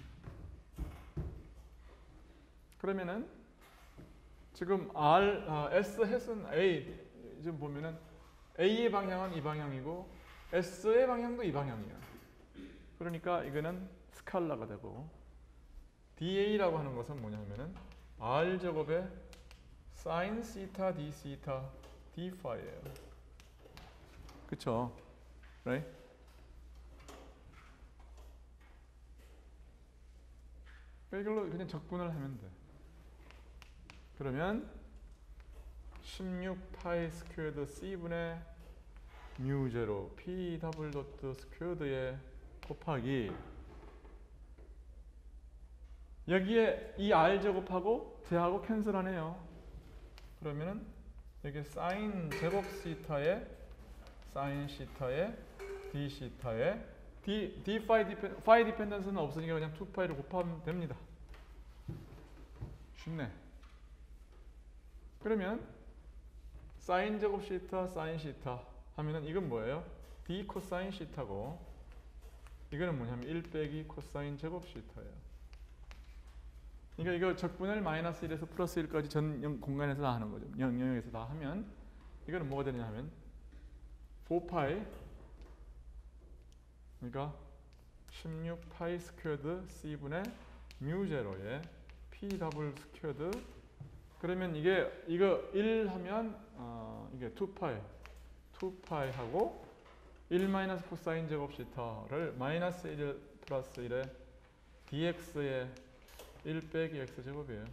Speaker 1: 그러면은 지금 R, 아, S 햇은 A 지금 보면은 A의 방향은 이 방향이고 S의 방향도 이 방향이에요. 그러니까 이거는 스칼라가 되고 디에이라고 하는 것은 뭐냐면은 R 제곱에 사인 시타 D 시타 D 파이예요. 그쵸? right? 이걸로 그냥 적분을 하면 돼. 그러면 십육 파이 스퀘어드 C분의 뮤 제로 P 더블 도트 스퀘어드에 곱하기 여기에 이 R 제곱하고 제하고 캔슬하네요. 그러면은 여기 사인 제곱 시타에 사인 시타에 D 시타에 D, D 파이 디펜, 파이 디펜던스는 없으니까 그냥 투 파이를 곱하면 됩니다. 쉽네. 그러면 사인 제곱 시타, 사인 시타 하면은 이건 뭐예요? D 코사인 시타고 이거는 뭐냐면 일 빼기 코사인 제곱 시타예요. 그러니까 이거 적분을 마이너스 일에서 플러스 일까지 전 공간에서 다 하는 거죠. 영역에서 다 하면 이거는 뭐가 되냐 하면 사 파이 그러니까 십육 파이 스퀘어드 C분의 뮤 제로에 P 더블 스퀘어드 그러면 이게 이거 일 하면 어, 이게 이 파이 이 파이 하고 일 마이너스 코사인 제곱 시타를 마이너스 일 플러스 일에 dx의 일 빼기 x 제곱이에요.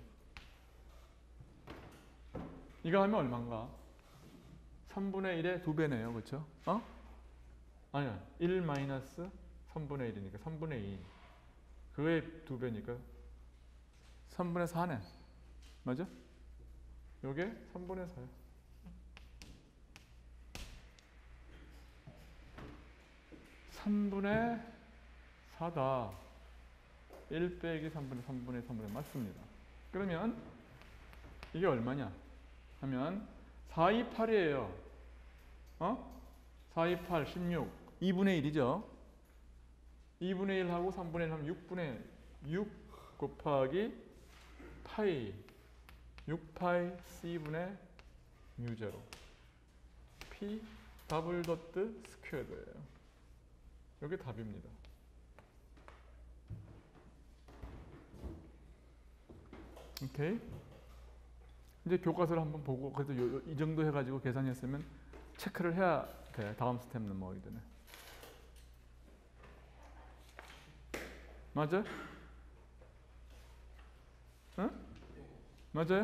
Speaker 1: 이거 하면 얼마인가? 삼분의 일의 두 배네요. 그렇죠? 어? 아니야. 일 마이너스 삼분의 일이니까 삼분의 이. 그거의 두 배니까 삼분의 사네. 맞아? 요게 삼분의 사예요. 삼분의 사다. 일 빼기 삼분의 삼분의 삼분의 맞습니다. 그러면 이게 얼마냐 하면 사백이십팔이에요. 어? 사백이십팔, 십육, 이분의 일이죠. 이분의 일하고 삼분의 일 하면 육분의 육 곱하기 파이 육 파이 C분의 뮤제로 P 더블 도트 스퀘어드예요. 이게 답입니다. 오케이. 이제 교과서를 한번 보고 그래도 요, 요, 이 정도 해가지고 계산했으면 체크를 해야 돼. 다음 스텝 넘어가기 전에. 맞아? 응? 맞아요?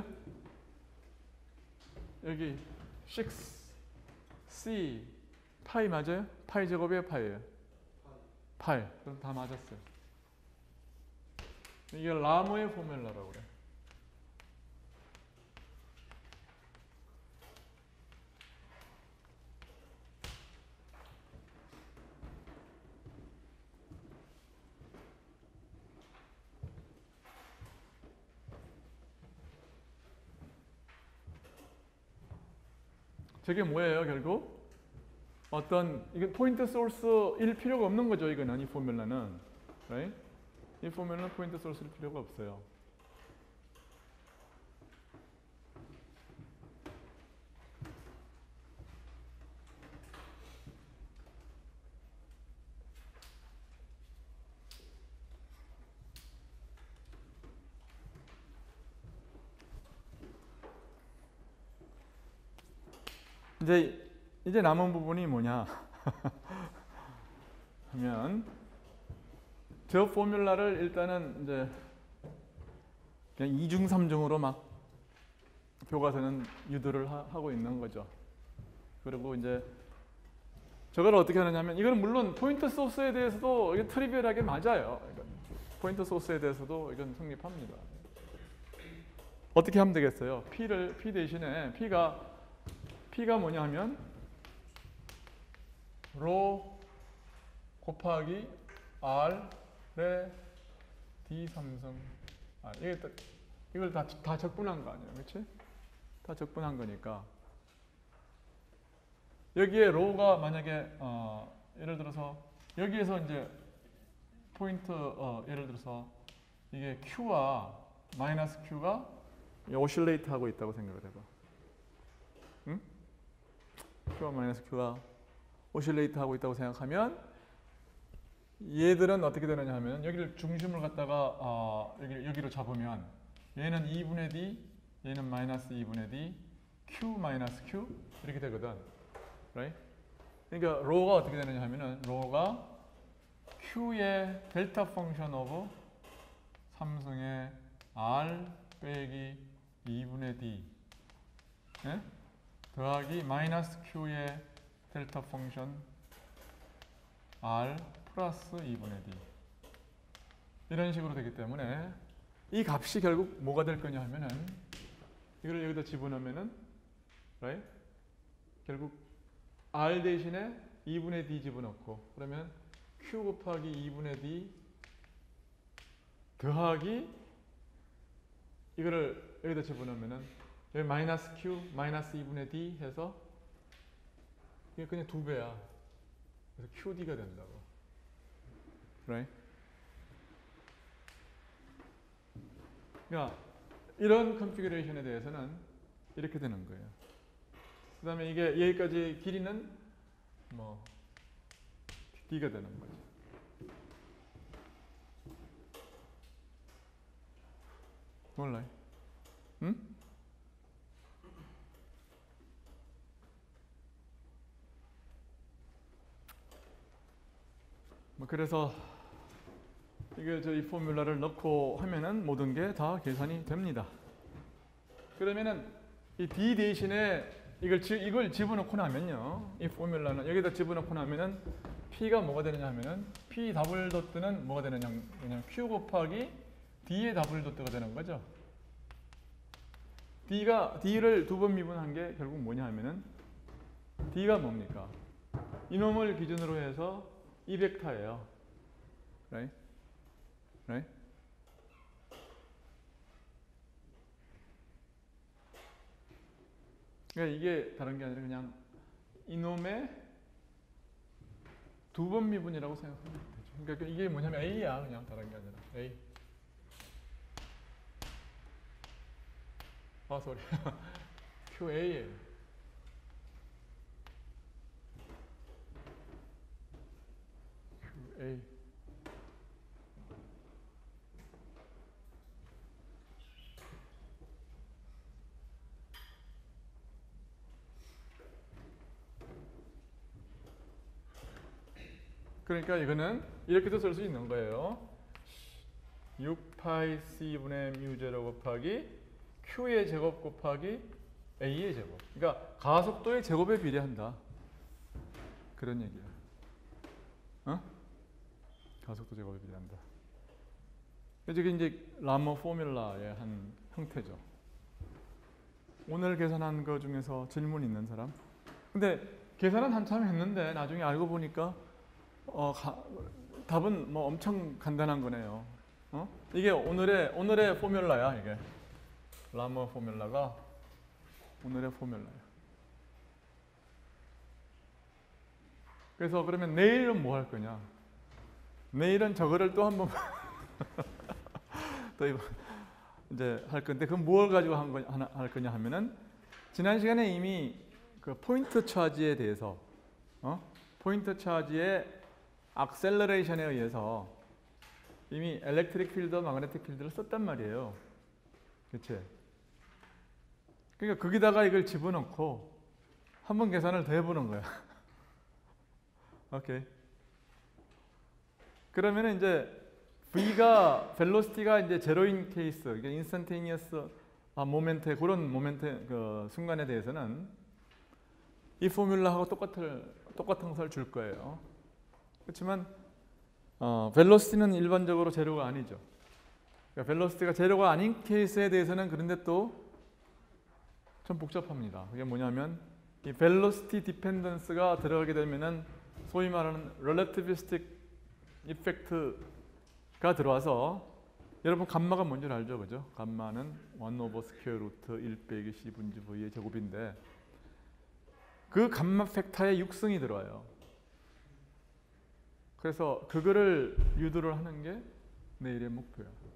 Speaker 1: 여기 육 C 파이 맞아요? 파이 제곱이에요? 파이예요? 파이. 그럼 다 맞았어요. 이게 라모의 포뮬라라고 그래. 저게 뭐예요, 결국? 어떤 이게 포인트 소스일 필요가 없는 거죠, 이거는. 이 포뮬라는. right? 이 포뮬라는 포인트 소스일 필요가 없어요. 이제 이제 남은 부분이 뭐냐 하면 저 포뮬라를 일단은 이제 그냥 이중 삼중으로 막 교과서는 유도를 하, 하고 있는 거죠. 그리고 이제 저걸 어떻게 하느냐면 이거는 물론 포인트 소스에 대해서도 이게 트리비얼하게 맞아요. 포인트 소스에 대해서도 이건 성립합니다. 어떻게 하면 되겠어요? P를 P 대신에 P가 P가 뭐냐 하면 로 곱하기 R의 D 삼승 아, 이게 이걸 다, 다 적분한 거 아니에요, 그렇지? 다 적분한 거니까 여기에 로가 만약에 어, 예를 들어서 여기에서 이제 포인트 어, 예를 들어서 이게 Q와 마이너스 Q가 오실레이트 하고 있다고 생각을 해봐. 응? Q와 마이너스 Q가 오실레이트 하고 있다고 생각하면 얘들은 어떻게 되느냐 하면 여기를 중심을 갖다가 어, 여기, 여기로 잡으면 얘는 이분의 D, 얘는 마이너스 이분의 D, Q 마이너스 Q 이렇게 되거든. right? 그러니까 로가 어떻게 되느냐 하면은 로가 Q의 델타 펑션 오브 삼승의 R 빼기 이분의 D 네? 더하기 마이너스 Q의 델타 펑션 R 플러스 이분의 D 이런 식으로 되기 때문에 이 값이 결국 뭐가 될 거냐 하면은 이걸 여기다 집어넣으면은 right? 결국 R 대신에 이분의 D 집어넣고 그러면 Q 곱하기 이분의 D 더하기 이거를 여기다 집어넣으면은 여기 마이너스 Q 마이너스 이분의 D 해서 이게 그냥 두 배야. 그래서 큐디가 된다고. right? 그러니까 이런 컨피그레이션에 대해서는 이렇게 되는 거예요. 그 다음에 이게 여기까지 길이는 뭐 D가 되는 거죠. 몰라요? 응? 뭐 그래서 이게 저희 포뮬라를 넣고 하면은 모든 게 다 계산이 됩니다. 그러면은 이 D 대신에 이걸 지, 이걸 집어넣고 나면요, 이 포뮬라는 여기다 집어넣고 나면은 P가 뭐가 되느냐 하면은 P 더블 도트는 뭐가 되느냐 그냥 Q 곱하기 D의 더블 도트가 되는 거죠. D가 D를 두 번 미분한 게 결국 뭐냐 하면은 D가 뭡니까? 이놈을 기준으로 해서 이 벡터예요. right? right? 그러니까 이게 다른 게 아니라 그냥 이놈의 두 번 미분이라고 생각하면 되죠. 그러니까 이게 뭐냐면 A야. 그냥 다른 게 아니라 A. 아, 소리. 큐에이예요. 큐에이. 그러니까 이거는 이렇게도 쓸 수 있는 거예요. 육 파이 C분의 뮤 제로 곱하기 Q의 제곱 곱하기 A의 제곱. 그러니까 가속도의 제곱에 비례한다. 그런 얘기야. 어? 가속도 제곱에 비례한다. 이게 이제 라머 포뮬라의 한 형태죠. 오늘 계산한 거 중에서 질문 있는 사람? 근데 계산은 한참 했는데 나중에 알고 보니까 어, 가, 답은 뭐 엄청 간단한 거네요. 어? 이게 오늘의 오늘의 포뮬라야. 이게 라머 포뮬라가 오늘의 포뮬라야. 그래서 그러면 내일은 뭐 할 거냐? 내일은 저거를 또 한번 또 이제 할 건데 그럼 뭘 가지고 한 거, 하나, 할 거냐 하면은 지난 시간에 이미 그 포인트 차지에 대해서 어? 포인트 차지의 악셀러레이션에 의해서 이미 엘렉트릭 필드, 마그네틱 필드를 썼단 말이에요. 그치? 그러니까 거기다가 이걸 집어넣고 한번 계산을 더 해보는 거야. 오케이. 그러면 이제 V가 벨로시티가 이제 제로인 케이스, 이게 인스턴테니어스 아, 모멘트 그런 모멘트 그 순간에 대해서는 이 포뮬라하고 똑같을 똑같은 것을 줄 거예요. 그렇지만 어, 벨로시티는 일반적으로 제로가 아니죠. 그러니까 벨로시티가 제로가 아닌 케이스에 대해서는 그런데 또 좀 복잡합니다. 그게 뭐냐면 이 벨로시티 디펜던스가 들어가게 되면은 소위 말하는 relativistic 이펙트가 들어와서 여러분 감마가 뭔지 알죠, 그죠? 감마는 일 오버 스퀘어 루트 일 빼기 C 분지 V의 제곱인데 그 감마 팩터에 육승이 들어와요. 그래서 그거를 유도를 하는 게 내일의 목표야.